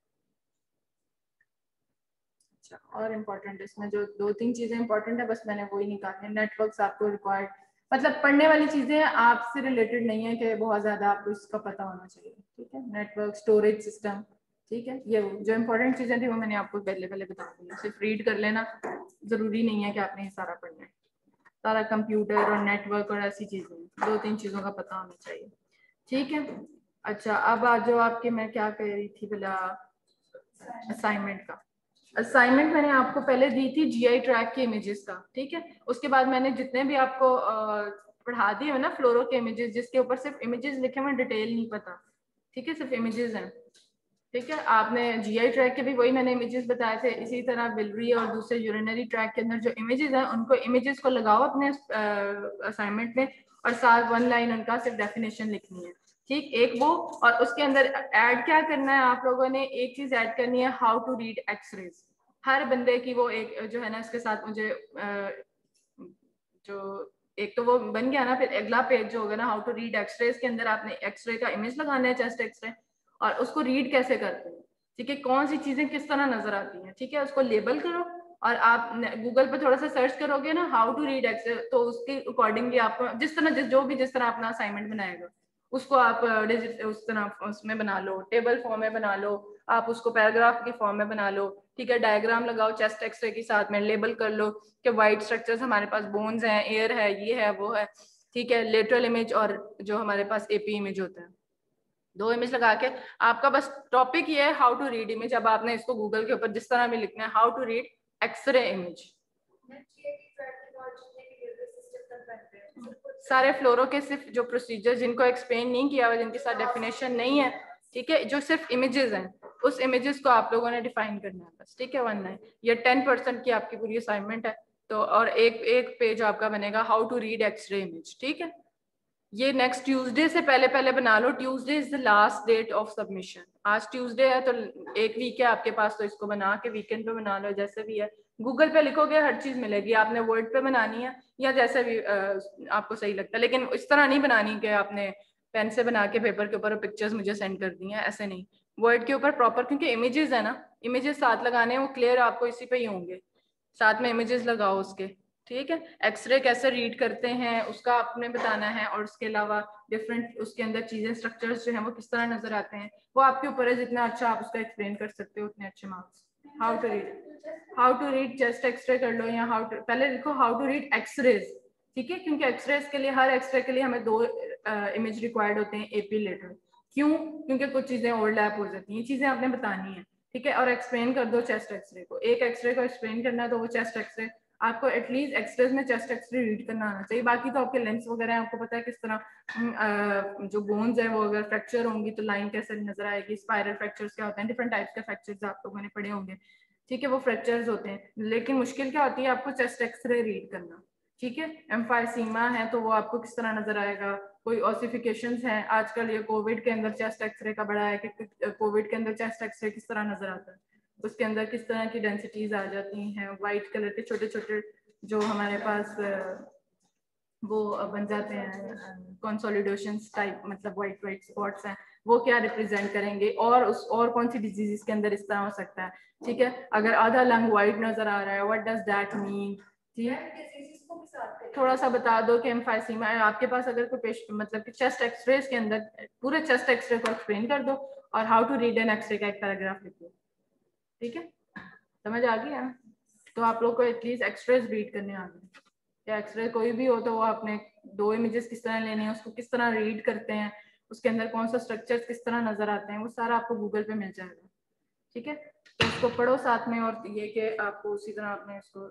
अच्छा, और इम्पोर्टेंट इसमें जो दो तीन चीजें इंपॉर्टेंट है, बस मैंने वही निकाली है। नेटवर्क्स आपको रिक्वायर्ड, मतलब पढ़ने वाली चीजें आपसे रिलेटेड नहीं है कि बहुत ज्यादा आपको इसका पता होना चाहिए। ठीक है, नेटवर्क, स्टोरेज सिस्टम, ठीक है, ये जो इंपॉर्टेंट चीजें थी वो मैंने आपको पहले पहले बता दी। सिर्फ रीड कर लेना, जरूरी नहीं है कि आपने ये सारा पढ़ना है। सारा कंप्यूटर और नेटवर्क और ऐसी चीजें, दो तीन चीजों का पता होना चाहिए। ठीक है, अच्छा, अब आज जो आपके मैं क्या कह रही थी भला, असाइनमेंट का। असाइनमेंट मैंने आपको पहले दी थी GI ट्रैक के इमेजेस का। ठीक है, उसके बाद मैंने जितने भी आपको पढ़ा दिए ना फ्लोरो के इमेजेस, जिसके ऊपर सिर्फ इमेजेस लिखे हुए, डिटेल नहीं पता। ठीक है, सिर्फ इमेजेस हैं। ठीक है, आपने GI ट्रैक के भी वही मैंने इमेजेस बताए थे। इसी तरह बिलरी और दूसरे यूरिनरी ट्रैक के अंदर जो इमेजेस हैं, उनको इमेजेस को लगाओ अपने असाइनमेंट में, और साथ 1 लाइन उनका सिर्फ डेफिनेशन लिखनी है। ठीक, एक वो, और उसके अंदर ऐड क्या करना है आप लोगों ने? एक चीज ऐड करनी है, हाउ टू रीड एक्सरेज। हर बंदे की वो एक जो है ना, इसके साथ मुझे जो एक तो वो बन गया ना, फिर अगला पेज जो होगा ना, हाउ टू रीड एक्सरेज के अंदर आपने एक्सरे का इमेज लगाना है, चेस्ट एक्सरे, और उसको रीड कैसे करते हैं। ठीक है, कौन सी चीजें किस तरह नजर आती हैं। ठीक है, उसको लेबल करो, और आप गूगल पर थोड़ा सा सर्च करोगे ना, हाउ टू रीड एक्सरे, तो उसके अकॉर्डिंगली आपको जिस तरह अपना असाइनमेंट बनाएगा उसको आप उस तरह उसमें बना लो, टेबल फॉर्म में बना लो, आप उसको पैराग्राफ के फॉर्म में बना लो। ठीक है, डायग्राम लगाओ चेस्ट एक्सरे के साथ में, लेबल कर लो कि वाइट स्ट्रक्चर्स हमारे पास बोन्स हैं, एयर है, ये है, वो है। ठीक है, लेटरल इमेज और जो हमारे पास AP इमेज होता है, दो इमेज लगा के आपका बस टॉपिक ये है हाउ टू रीड इमेज। अब आपने इसको गूगल के ऊपर जिस तरह भी लिखना है, how to read x-ray image. सारे फ्लोरो के सिर्फ जो प्रोसीजर जिनको एक्सप्लेन नहीं किया हुआ, जिनके साथ डेफिनेशन नहीं है, ठीक है, जो सिर्फ इमेजेस हैं, उस इमेजेस को आप लोगों ने डिफाइन करना है बस, ठीक है। 1 ये 10% की आपकी पूरी असाइनमेंट है। तो और एक पेज आपका बनेगा how to read x-ray image, ठीक है। ये नेक्स्ट ट्यूसडे से पहले बना लो। Tuesday is the last date of submission. आज ट्यूसडे है तो 1 वीक है आपके पास, तो इसको बना के वीकेंड पे बना लो, जैसे भी है। गूगल पे लिखोगे हर चीज मिलेगी, आपने वर्ड पे बनानी है या जैसे भी आपको सही लगता है, लेकिन इस तरह नहीं बनानी कि आपने पेन से बना के पेपर के ऊपर पिक्चर्स मुझे सेंड कर दी हैं, ऐसे नहीं। वर्ड के ऊपर प्रॉपर, क्योंकि इमेजेस है ना, इमेजेस साथ लगाने हैं, वो क्लियर आपको इसी पे ही होंगे, साथ में इमेजेस लगाओ उसके, ठीक है। एक्सरे कैसे रीड करते हैं उसका आपने बताना है, और उसके अलावा डिफरेंट उसके अंदर चीजें, स्ट्रक्चर्स जो हैं वो किस तरह नजर आते हैं, वो आपके ऊपर है। जितना अच्छा आप उसका एक्सप्लेन कर सकते हो उतने अच्छे marks. How to read chest x-ray कर लो, या पहले लिखो हाउ टू रीड एक्सरेज, ठीक है, क्योंकि एक्सरेज के लिए, हर एक्सरे के लिए हमें 2 इमेज रिक्वायर्ड होते हैं एपी लेटर। क्यों? क्योंकि कुछ चीजें ओवरलैप हो जाती हैं, ये चीजें आपने बतानी है, ठीक है। और एक्सप्लेन कर दो चेस्ट एक्सरे को, एक एक्सरे को एक्सप्लेन करना है तो वो चेस्ट एक्सरे आपको एटलीस्ट एक्सरेज में चेस्ट एक्सरे रीड करना आना चाहिए। बाकी तो आपके लेंस वगैरह आपको पता है किस तरह जो बोन्स है वो अगर फ्रैक्चर होंगी तो लाइन कैसे नजर आएगी, स्पाइरल फ्रैक्चर्स क्या होते हैं, डिफरेंट टाइप्स के फ्रैक्चर्स आप लोगों ने पढ़े होंगे, ठीक है, वो फ्रैक्चर्स होते हैं। लेकिन मुश्किल क्या होती है, आपको चेस्ट एक्सरे रीड करना, ठीक है। एम्फाइसीमा है तो वो आपको किस तरह नजर आएगा, कोई ऑसिफिकेशंस हैं, आजकल ये कोविड के अंदर चेस्ट एक्सरे का बड़ा है कि कोविड के अंदर चेस्ट एक्सरे किस तरह नजर आता है, उसके अंदर किस तरह की डेंसिटीज आ जाती हैं, वाइट कलर के छोटे छोटे जो हमारे पास वो बन जाते हैं कंसोलिडेशंस टाइप, मतलब वाइट वाइट स्पॉट्स हैं, वो क्या रिप्रेजेंट करेंगे, और कौन सी डिजीज के अंदर इस तरह हो सकता है, ठीक है। अगर आधा लंग वाइट नजर आ रहा है, व्हाट डज दैट मीन, ठीक। थोड़ा सा बता दो कि एम्फाइसीमा है आपके पास, अगर कोई पेशेंट मतलब कि चेस्ट एक्सरे के अंदर पूरे चेस्ट एक्सरे को एक्सप्लेन कर दो, और how to read an x-ray का एक पैराग्राफ लिख दो, ठीक है। समझ आ गया? तो आप लोग को एटलीस्ट एक्सरेज रीड करने आ गए, या एक्सरे कोई भी हो तो वो आपने 2 इमेजेस किस तरह लेने हैं, उसको किस तरह रीड करते हैं, उसके अंदर कौन सा स्ट्रक्चर्स किस तरह नजर आते हैं, वो सारा आपको गूगल पे मिल जाएगा, ठीक है। तो उसको पढ़ो साथ में, और ये कि आपको उसी तरह आपने इसको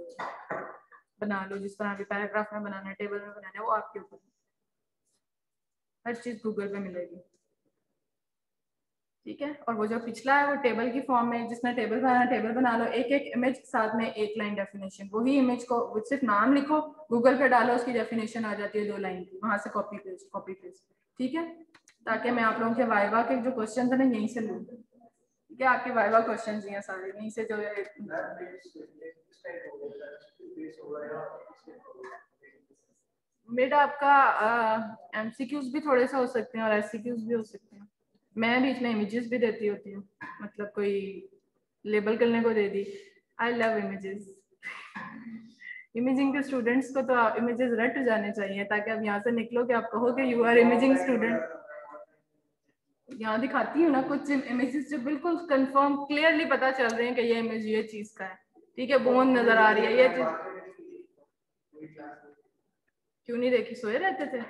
बना लो जिस तरह भी पैराग्राफ में बनाना है, टेबल में बनाना है, वो आपके ऊपर, हर चीज गूगल पे मिलेगी, ठीक है। और वो जो पिछला है वो टेबल की फॉर्म में, जिसने टेबल बनाना टेबल बना लो, एक एक इमेज साथ में 1 लाइन डेफिनेशन, वही इमेज को सिर्फ नाम लिखो, गूगल पे डालो, उसकी डेफिनेशन आ जाती है 2 लाइन की, वहां से कॉपी पेस्ट, ठीक है। ताकि मैं आप लोगों के वाइवा के जो क्वेश्चन है ना यहीं से लूँ, ठीक है। आपके वाइवा क्वेश्चन हैं सारे यहीं से, जो बेटा आपका एमसीक्यूज भी थोड़े से हो सकते हैं और एससीक्यूज भी हो सकते हैं। मैं बीच में इमेजेस भी देती होती हूँ, मतलब कोई लेबल करने को दे दी। I love images. इमेजिंग के स्टूडेंट्स को तो इमेजेस रट जाने चाहिए, ताकि आप यहाँ से निकलो कि आप कहो कि यू आर इमेजिंग स्टूडेंट। यहाँ दिखाती हूँ ना कुछ इमेजेस जो बिल्कुल कंफर्म क्लियरली पता चल रहे हैं कि ये इमेज ये चीज का है, ठीक है। बोन नजर आ रही है, ये चीज क्यों नहीं देखी, सोए रहते थे?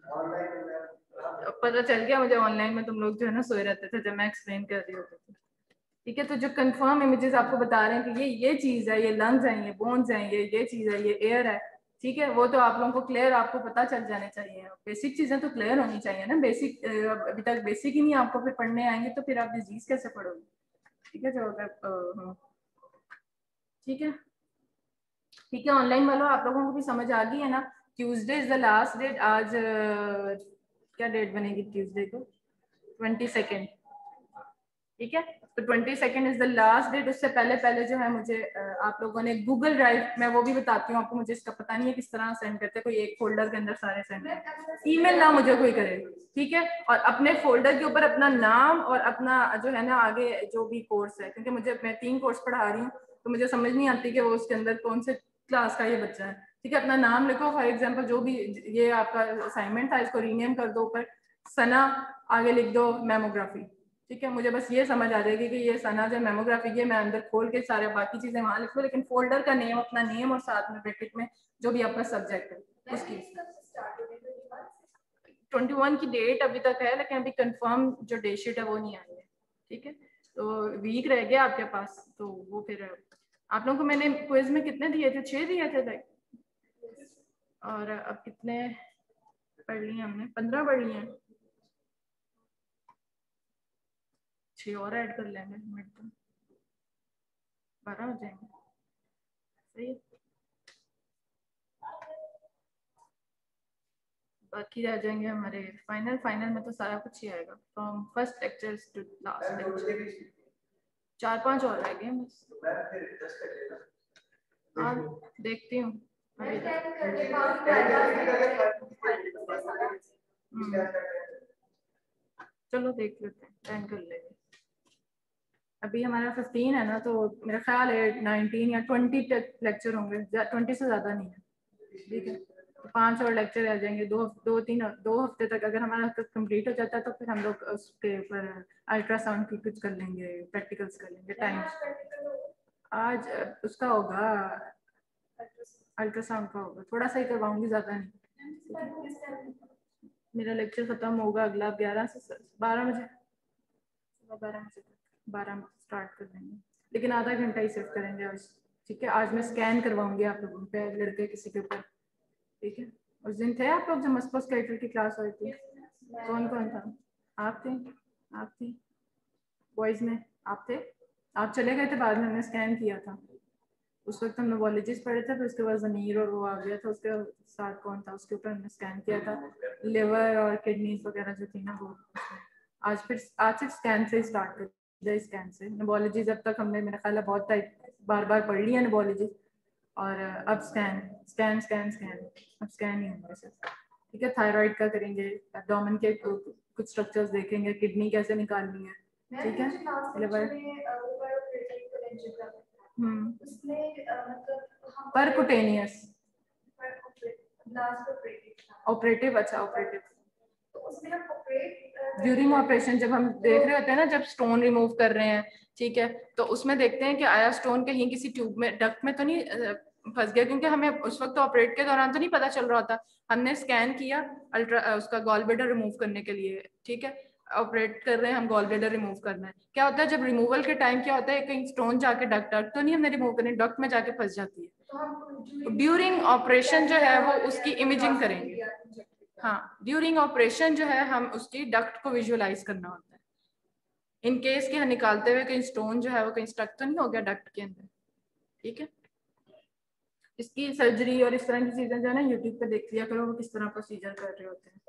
पता चल गया मुझे ऑनलाइन में तुम लोग जो है ना सोए रहते थे जब मैं एक्सप्लेन कर रही होती थी, ठीक है। तो जो कंफर्म इमेजेस आपको बता रहे हैं कि ये चीज है, ये लंग्स हैं, ये बोन्स हैं, ये चीज है, ये एयर है, ठीक है, वो तो आप लोगों को क्लियर आपको पता चल जाने चाहिए। बेसिक चीजें तो क्लियर होनी चाहिए ना, बेसिक अभी तक बेसिक ही नहीं आपको फिर पढ़ने आएंगे तो फिर आप डिजीज कैसे पढ़ोगे, ठीक है। जो अगर ठीक है, ठीक है, ऑनलाइन वालों आप लोगों को भी समझ आ गई है ना। Tuesday is the last date. आज क्या डेट बनेगी ट्यूसडे को? 22, ठीक है। तो 22 इज द लास्ट डेट। उससे पहले जो है मुझे आप लोगों ने गूगल ड्राइव, मैं वो भी बताती हूँ आपको, मुझे इसका पता नहीं है किस तरह सेंड करते, कोई एक फोल्डर के अंदर सारे सेंड करते, ईमेल ना मुझे कोई करे, ठीक है। और अपने फोल्डर के ऊपर अपना नाम और अपना जो है ना आगे जो भी कोर्स है, क्योंकि मैं 3 कोर्स पढ़ा रही हूँ तो मुझे समझ नहीं आती कि वो उसके अंदर कौन से क्लास का ये बच्चा है, ठीक है। अपना नाम लिखो, फॉर एग्जाम्पल जो भी ये आपका असाइनमेंट था इसको रीनेम कर दो, ऊपर सना आगे लिख दो मेमोग्राफी, ठीक है। मुझे बस ये समझ आ जाएगी कि ये सना जो मेमोग्राफी, ये मैं अंदर खोल के सारे बाकी चीजें वहां लिख लूँ, लेकिन फोल्डर का नेम, अपना नेम और साथ में ब्रैकेट में जो भी आपका सब्जेक्ट है उसकी 21 की डेट अभी तक है, लेकिन अभी कंफर्म जो डेट शीट है वो नहीं आई है, ठीक है। तो वीक रह गया आपके पास, तो वो फिर आप लोगों को मैंने क्विज में कितने दिए थे? 6 दिए थे लाइक, और अब कितने पढ़ लिए हमने? 15 पढ़ लिए। 6 और ऐड कर लेंगे, मिनट तो 12 हो जाएंगे। सही है। बाकी रह जाएंगे हमारे फाइनल। फाइनल में तो सारा कुछ ही आएगा, from first lecture to last lecture. 4-5 और रह गए बस। हाँ देखती हूँ अभी चलो देख लेते हैं, 10 कर लेंगे। अभी हमारा 15 है ना, तो मेरा ख्याल है 19 या 20 लेक्चर होंगे, 20 से ज़्यादा नहीं है। ठीक है, तो 5 और लेक्चर आ जाएंगे। 2 हफ्ते तक अगर हमारा कंप्लीट हो जाता है तो फिर हम लोग उसके ऊपर अल्ट्रासाउंड की कुछ कर लेंगे, प्रैक्टिकल्स कर लेंगे। टाइम आज उसका होगा, अल्ट्रासाउंड का होगा, थोड़ा सा ही करवाऊंगी, ज़्यादा नहीं। मेरा लेक्चर ख़त्म होगा अगला 11 से 12 बजे, 12 बजे तक, 12 बजे स्टार्ट कर देंगे, लेकिन आधा घंटा ही सिर्फ करेंगे आज। ठीक है, आज मैं स्कैन करवाऊंगी आप लोगों पे, लड़के किसी के ऊपर। ठीक है, उस दिन थे आप लोग जब मस्कुलोस्केलेटल की क्लास हुई थी? कौन कौन था? आप थे? आप थी? बॉयज़ में आप थे? आप चले गए थे बाद में, हमने स्कैन किया था उस वक्त। हम नोबोलॉजिस्ट पढ़े थे, फिर उसके बाद ज़मीर और वो आ गया था, उसके साथ कौन था, उसके ऊपर हमने स्कैन किया था, लिवर और किडनीज वगैरह जो थी ना वो। आज से स्कैन से स्टार्ट कर दिया, स्कैन से। नोबोलॉजी जब तक हमने मेरा ख्याल है बहुत बार पढ़ लिया नोबोलॉजी, और अब स्कैन स्कैन स्कैन स्कैन, अब स्कैन ही होंगे सिर्फ। ठीक है, थायराइड का करेंगे, एब्डोमेन के कुछ स्ट्रक्चर्स देखेंगे, किडनी कैसे निकालनी है। ठीक है, लिवर परकुटेनियस ऑपरेटिव। अच्छा, ऑपरेटिव ड्यूरिंग ऑपरेशन जब हम देख रहे होते हैं ना, जब स्टोन रिमूव कर रहे हैं, ठीक है, तो उसमें देखते हैं कि आया स्टोन कहीं किसी ट्यूब में, डक्ट में तो नहीं फंस गया, क्योंकि हमें उस वक्त ऑपरेट के दौरान तो नहीं पता चल रहा होता। हमने स्कैन किया उसका गॉल ब्लैडर रिमूव करने के लिए। ठीक है, ऑपरेट कर रहे हैं हम, गॉल ब्लैडर रिमूव करना है। क्या होता है जब रिमूवल के टाइम, क्या होता है कहीं स्टोन जाके डक्ट तो नहीं हमने रिमूव करनी, डक्ट में जाके फंस जाती है। ड्यूरिंग ऑपरेशन जो है वो उसकी इमेजिंग करेंगे। हाँ, ड्यूरिंग ऑपरेशन जो है हम उसकी डक्ट को विजुअलाइज करना होता है, इन केस कि हम निकालते हुए कहीं स्टोन जो है वो कहीं स्टक तो नहीं हो गया डक्ट के अंदर। ठीक है, इसकी सर्जरी और इस तरह की चीजें जो है ना यूट्यूब पे देख लिया करो, वो किस तरह प्रोसीजर कर रहे होते हैं।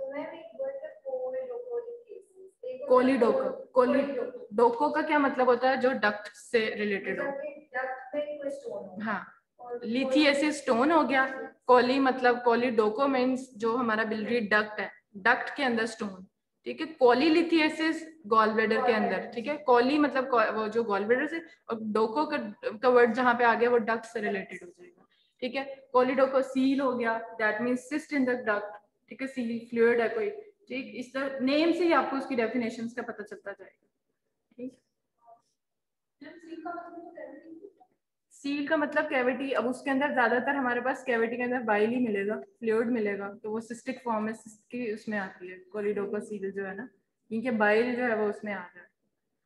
कोलीडोको का क्या मतलब होता है? जो डक्ट से रिलेटेड हो। हाँ, लिथियसिस स्टोन हो गया। कोली मतलब, कोलीडोको मीन्स जो हमारा बिलियरी डक्ट है, डक्ट के अंदर स्टोन। ठीक है, कोलीलिथियसिस गॉल ब्लैडर के अंदर। ठीक है, कोली मतलब वो जो गॉल ब्लैडर से, और डोको का वर्ड जहाँ पे आ गया वो डक्ट से रिलेटेड हो जाएगा। ठीक है, कोलीडोको सील हो गया, that means cyst in the duct. ठीक है, सील फ्लूइड है कोई। ठीक, इस तरह नेम से ही आपको उसकी डेफिनेशंस का पता चलता जाएगा। ठीक, सील का मतलब कैविटी। अब उसके अंदर ज्यादातर हमारे पास कैविटी के अंदर बाइल ही मिलेगा, फ्लूइड मिलेगा, तो वो सिस्टिक फॉर्म में की उसमें आती है कोलिडोका सील जो है ना, क्योंकि बाइल जो है वो उसमें आ रहा है।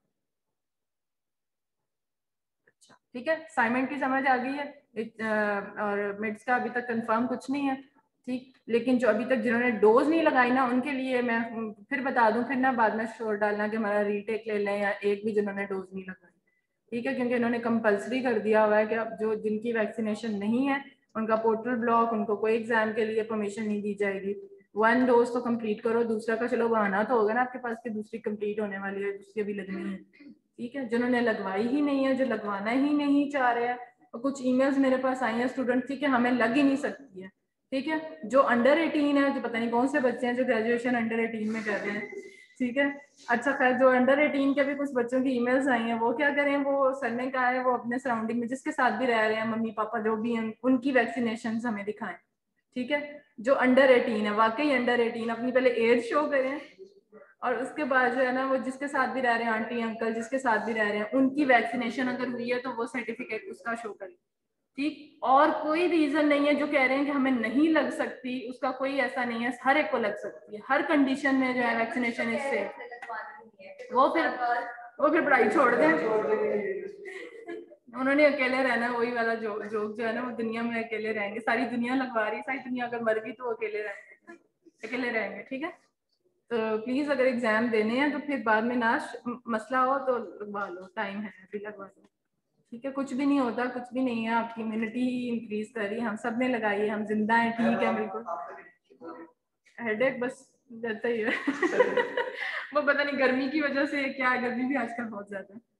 अच्छा, ठीक है, साइमन की समझ आ गई है। और मिड्स का अभी तक कंफर्म कुछ नहीं है। ठीक, लेकिन जो अभी तक जिन्होंने डोज नहीं लगाई ना, उनके लिए मैं फिर बता दूं, फिर ना बाद में शोर डालना कि हमारा रीटेक ले लें, या एक भी जिन्होंने डोज नहीं लगाई। ठीक है, क्योंकि इन्होंने कंपलसरी कर दिया हुआ है कि अब जो जिनकी वैक्सीनेशन नहीं है उनका पोर्टल ब्लॉक, उनको कोई एग्जाम के लिए परमिशन नहीं दी जाएगी। 1 डोज तो कंप्लीट करो, दूसरा का चलो बहाना तो होगा ना आपके पास कि दूसरी कंप्लीट होने वाली है, दूसरी अभी लगनी है। ठीक है, जिन्होंने लगवाई ही नहीं है, जो लगवाना ही नहीं चाह रहे हैं, और कुछ ईमेल्स मेरे पास आई हैं स्टूडेंट की कि हमें लग ही नहीं सकती है। ठीक है, जो अंडर 18 है, जो पता नहीं कौन से बच्चे हैं जो ग्रेजुएशन अंडर 18 में कर रहे हैं। ठीक है, अच्छा खैर, जो अंडर 18 के भी कुछ बच्चों की ईमेल्स आई हैं, वो क्या करें, वो सर ने कहा है वो अपने सराउंडिंग में जिसके साथ भी रह रहे हैं, मम्मी पापा जो भी हैं, उनकी वैक्सीनेशन हमें दिखाएं। ठीक है, जो अंडर 18 है, वाकई अंडर 18, अपनी पहले एज शो करें, और उसके बाद जो है ना वो जिसके साथ भी रह रहे हैं, आंटी अंकल जिसके साथ भी रह रहे हैं, उनकी वैक्सीनेशन अगर हुई है तो वो सर्टिफिकेट उसका शो करें। ठीक, और कोई रीजन नहीं है जो कह रहे हैं कि हमें नहीं लग सकती, उसका कोई ऐसा नहीं है, हर एक को लग सकती है, हर कंडीशन में जो है वैक्सीनेशन इससे। वो फिर पढ़ाई छोड़ दें। उन्होंने अकेले रहना, वही वाला जोक जो है ना, वो दुनिया में अकेले रहेंगे, सारी दुनिया लगवा रही, सारी दुनिया अगर मर गई तो वो अकेले रहेंगे, ठीक है। तो प्लीज अगर एग्जाम देने हैं तो फिर बाद में ना मसला हो तो लगवा लो, टाइम है अभी, लगवा लो, ठीक है। कुछ भी नहीं होता, कुछ भी नहीं है, आपकी इम्यूनिटी ही इंक्रीज कर रही है, हम सब ने लगाई है, हम जिंदा हैं, ठीक है बिल्कुल। हेडेक बस रहता ही है वो पता नहीं गर्मी की वजह से क्या, गर्मी भी आजकल बहुत ज्यादा है।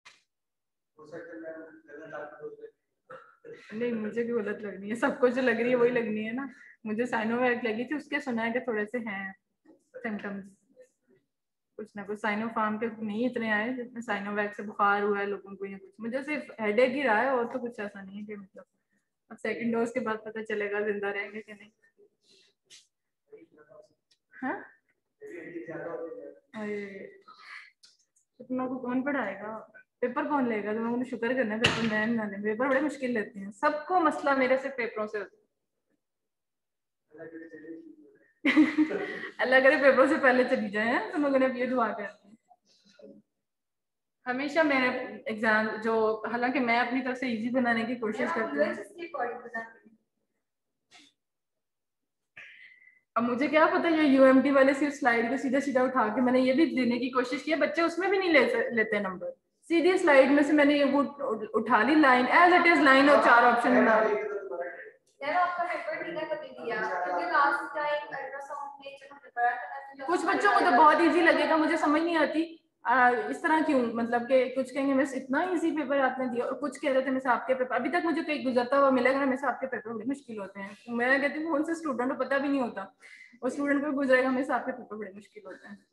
नहीं मुझे भी गलत लग रही है, सबको जो लग रही है वही लगनी है ना। मुझे साइनोवैक लगी थी, उसके सुना है कि थोड़े से हैं सिम्टम्स, कुछ ना कुछ। साइनोफार्म के नहीं इतने आए जितने साइनोवैक से बुखार हुआ है लोगों को, या कुछ। मुझे सिर्फ हेडेक ही रहा है, और तो कुछ ऐसा नहीं है कि मतलब अब सेकंड डोज के बाद पता चलेगा जिंदा रहेंगे कि नहीं। हाँ सपनों को कौन पढ़ाएगा, पेपर कौन लेगा, तो मैं शुक्र करना है पेपर मैम ना ले, पेपर बड़े मुश्किल लेते हैं, सबको मसला मेरे से पेपरों से होता अल्लाह करे पेपरों से पहले चली जाए, तुम लोगों ने अब ये दुआ करनी है। हमेशा मेरे एग्जाम जो, हालांकि मैं अपनी तरफ से इजी बनाने की कोशिश करती हूँ। अब मुझे क्या पता ये यूएमटी वाले सिर्फ स्लाइड को सीधा सीधा उठा के, मैंने ये भी देने की कोशिश की, बच्चे उसमें भी नहीं लेते नंबर, सीधी स्लाइड में से मैंने ये वो उठा ली line as it is line, और 4 ऑप्शन बना ली। आपका पेपर ठीक है कभी दिया, क्योंकि लास्ट टाइम अल्ट्रासाउंड में जब हमने पढ़ा था, कुछ बच्चों को तो बहुत इजी लगेगा, मुझे समझ नहीं आती इस तरह क्यों, मतलब कि कुछ कहेंगे मिस इतना इजी पेपर आपने दिया, और कुछ कह रहे थे मिस आपके पेपर, अभी तक मुझे कहीं गुजरता हुआ मिलेगा ना मिस आपके पेपर बड़े मुश्किल होते हैं। मैं कहती हूँ कौन से स्टूडेंट को पता भी नहीं होता, और स्टूडेंट को गुजरेगा मिस आपके पेपर बड़े मुश्किल होते हैं।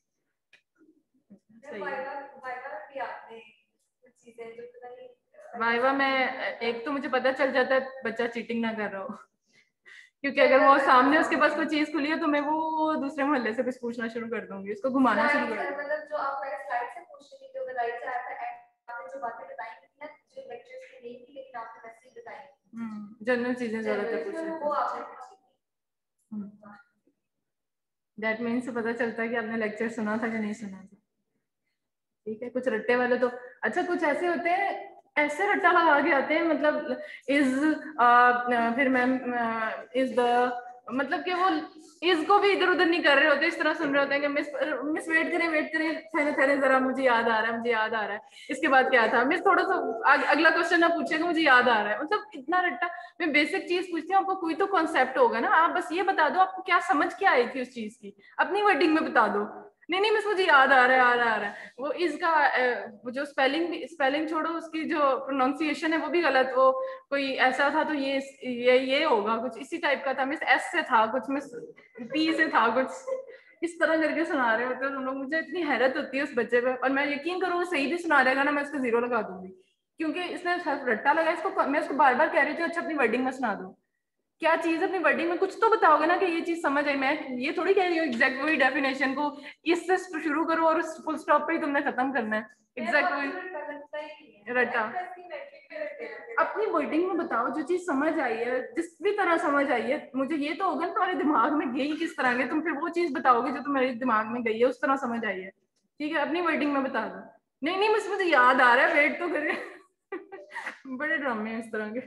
वाइवा में एक तो मुझे पता चल जाता है बच्चा चीटिंग ना कर रहा हो, क्योंकि अगर वो सामने उसके पास कोई चीज खुली है तो मैं वो दूसरे मोहल्ले से कुछ पूछना शुरू कर दूंगी, उसको घुमाना शुरू कर दूंगी। मतलब जो आप पहले स्लाइड से पूछ रही थी, जो राइट से आया था, आपने जो बातें बताई थी ना, जो लेक्चर्स की नहीं थी लेकिन आपने वैसे ही बताई, जनरल चीजें जरूरत है वो आपने पूछी। दैट मीन्स पता चलता है कि आपने लेक्चर सुना था कि नहीं सुना था, ठीक है। कुछ रट्टे वाले तो अच्छा, कुछ ऐसे होते हैं ऐसे रट्टा लगा के आते हैं, मतलब फिर मैम इज द, मतलब कि वो इज को भी इधर उधर नहीं कर रहे होते, इस तरह सुन रहे होते हैं कि मिस वेट करें ठहरे जरा, मुझे याद आ रहा है, इसके बाद क्या था मिस, थोड़ा सा अगला क्वेश्चन ना पूछेगा, मुझे याद आ रहा है, मतलब इतना रट्टा। मैं बेसिक चीज पूछती हूँ, आपको कोई तो कॉन्सेप्ट होगा ना, आप बस ये बता दो आपको क्या समझ के आई थी उस चीज की, अपनी वर्डिंग में बता दो। नहीं मिस मुझे याद आ रहा है वो इसका वो जो स्पेलिंग छोड़ो, उसकी जो प्रोनाउंसिएशन है वो भी गलत, वो कोई ऐसा था तो ये होगा, कुछ इसी टाइप का था मिस, एस से था कुछ, मिस पी से था कुछ, इस तरह करके सुना रहे होते हैं तुम लोग। मुझे इतनी हैरत होती है उस बच्चे पे, और मैं यकीन करूँ वो सही भी सुना रहेगा ना, मैं उसको 0 लगा दूंगी, क्योंकि इसने रट्टा लगा। इसको मैं उसको बार बार कह रही थी अच्छा अपनी वर्डिंग में सुना दो, क्या चीज अपनी वर्डिंग में कुछ तो बताओगे ना कि ये चीज समझ आई। मैं ये थोड़ी कह रही हूँ एग्जैक्ट वही डेफिनेशन को इससे शुरू करो और उस फुल स्टॉप पे ही तुमने खत्म करना है, एग्जैक्ट वही रट्टा। अपनी वर्डिंग में बताओ जो चीज समझ आई है, जिस भी तरह समझ आई है, मुझे ये तो होगा ना तुम्हारे दिमाग में गई किस तरह के, तुम फिर वो चीज बताओगे जो तुम्हारे दिमाग में गई है, उस तरह समझ आई है, ठीक है। अपनी वर्डिंग में बता दो। नहीं बस मुझे याद आ रहा है, वेट तो करे बड़े ड्रामे हैं इस तरह के।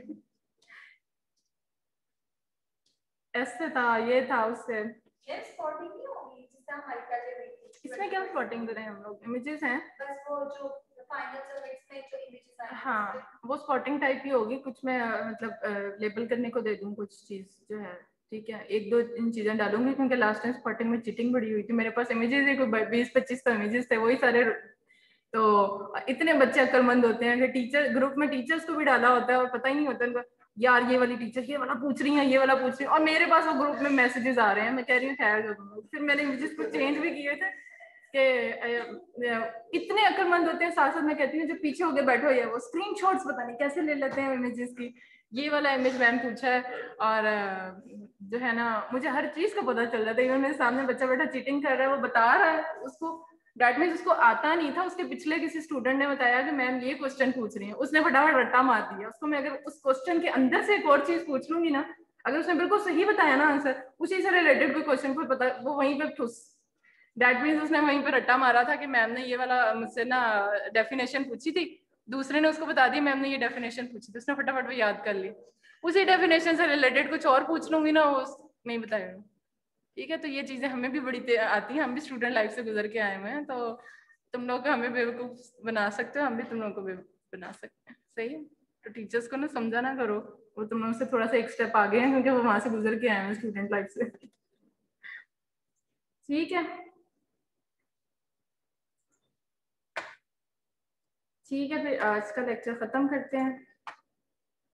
ऐसे था, ये था, उससे इसमें क्या स्पॉटिंग करें हम लोग, इमेजेस हैं बस वो जो फाइनल सब्जेक्ट्स में जो इमेजेस आए, हाँ वो स्पॉटिंग टाइप ही होगी कुछ। मैं मतलब लेबल करने को दे दूं कुछ चीज जो है, ठीक है, 1-2 इन चीजें डालूंगी, क्योंकि लास्ट टाइम स्पॉटिंग में चीटिंग बड़ी हुई थी, मेरे पास इमेजेस ही कोई 20-25 तो इमेजेस थे, वही सारे। तो इतने बच्चे अक्लमंद होते हैं कि टीचर ग्रुप में टीचर्स को भी डाला होता है और पता ही नहीं होता उनको, यार ये वाली टीचर ये वाला पूछ रही है, ये वाला पूछ रही है, और मेरे पास वो ग्रुप में मैसेजेस आ रहे हैं। मैं कह रही हूँ खैर जो तुम लोग, फिर मैंने इमेजेस को चेंज भी किए थे कि इतने अक्लमंद होते हैं। साथ साथ मैं कहती हूँ जो पीछे हो गए बैठे हुए वो स्क्रीनशॉट्स पता नहीं कैसे ले लेते हैं इमेजेस की, ये वाला इमेज मैम पूछा है, और जो है ना मुझे हर चीज का पता चल जाता है। इवन मेरे सामने बच्चा बैठा चीटिंग कर रहा है, वो बता रहा है उसको, दैट मीन्स उसको आता नहीं था, उसके पिछले किसी स्टूडेंट ने बताया कि मैम ये क्वेश्चन पूछ रही है, उसने फटाफट रट्टा मार दिया उसको। मैं अगर उस क्वेश्चन के अंदर से एक और चीज पूछ लूंगी ना, अगर उसने बिल्कुल सही बताया ना आंसर, उसी से रिलेटेड कोई क्वेश्चन को पता, वो वहीं पे ठुस, दैट मीन्स उसने वहीं पे रट्टा मारा था कि मैम ने ये वाला मुझसे ना डेफिनेशन पूछी थी, दूसरे ने उसको बता दी मैम ने ये डेफिनेशन पूछी तो उसने फटाफट वो याद कर ली, उसी डेफिनेशन से रिलेटेड कुछ और पूछ लूंगी ना वो नहीं बताएगा। ठीक है, तो ये चीजें हमें भी बड़ी आती हैं, हम भी स्टूडेंट लाइफ से गुजर के आए हुए हैं, तो तुम लोग हमें बेवकूफ बना सकते हो, हम भी तुम लोग को बेवकूफ बना सकते हैं। सही है, तो टीचर्स को ना समझा ना करो, वो तुम लोग से थोड़ा सा एक स्टेप आगे हैं क्योंकि वो वहां से गुजर के आए हैं स्टूडेंट लाइफ से। ठीक है, ठीक है, फिर आज का लेक्चर खत्म करते हैं।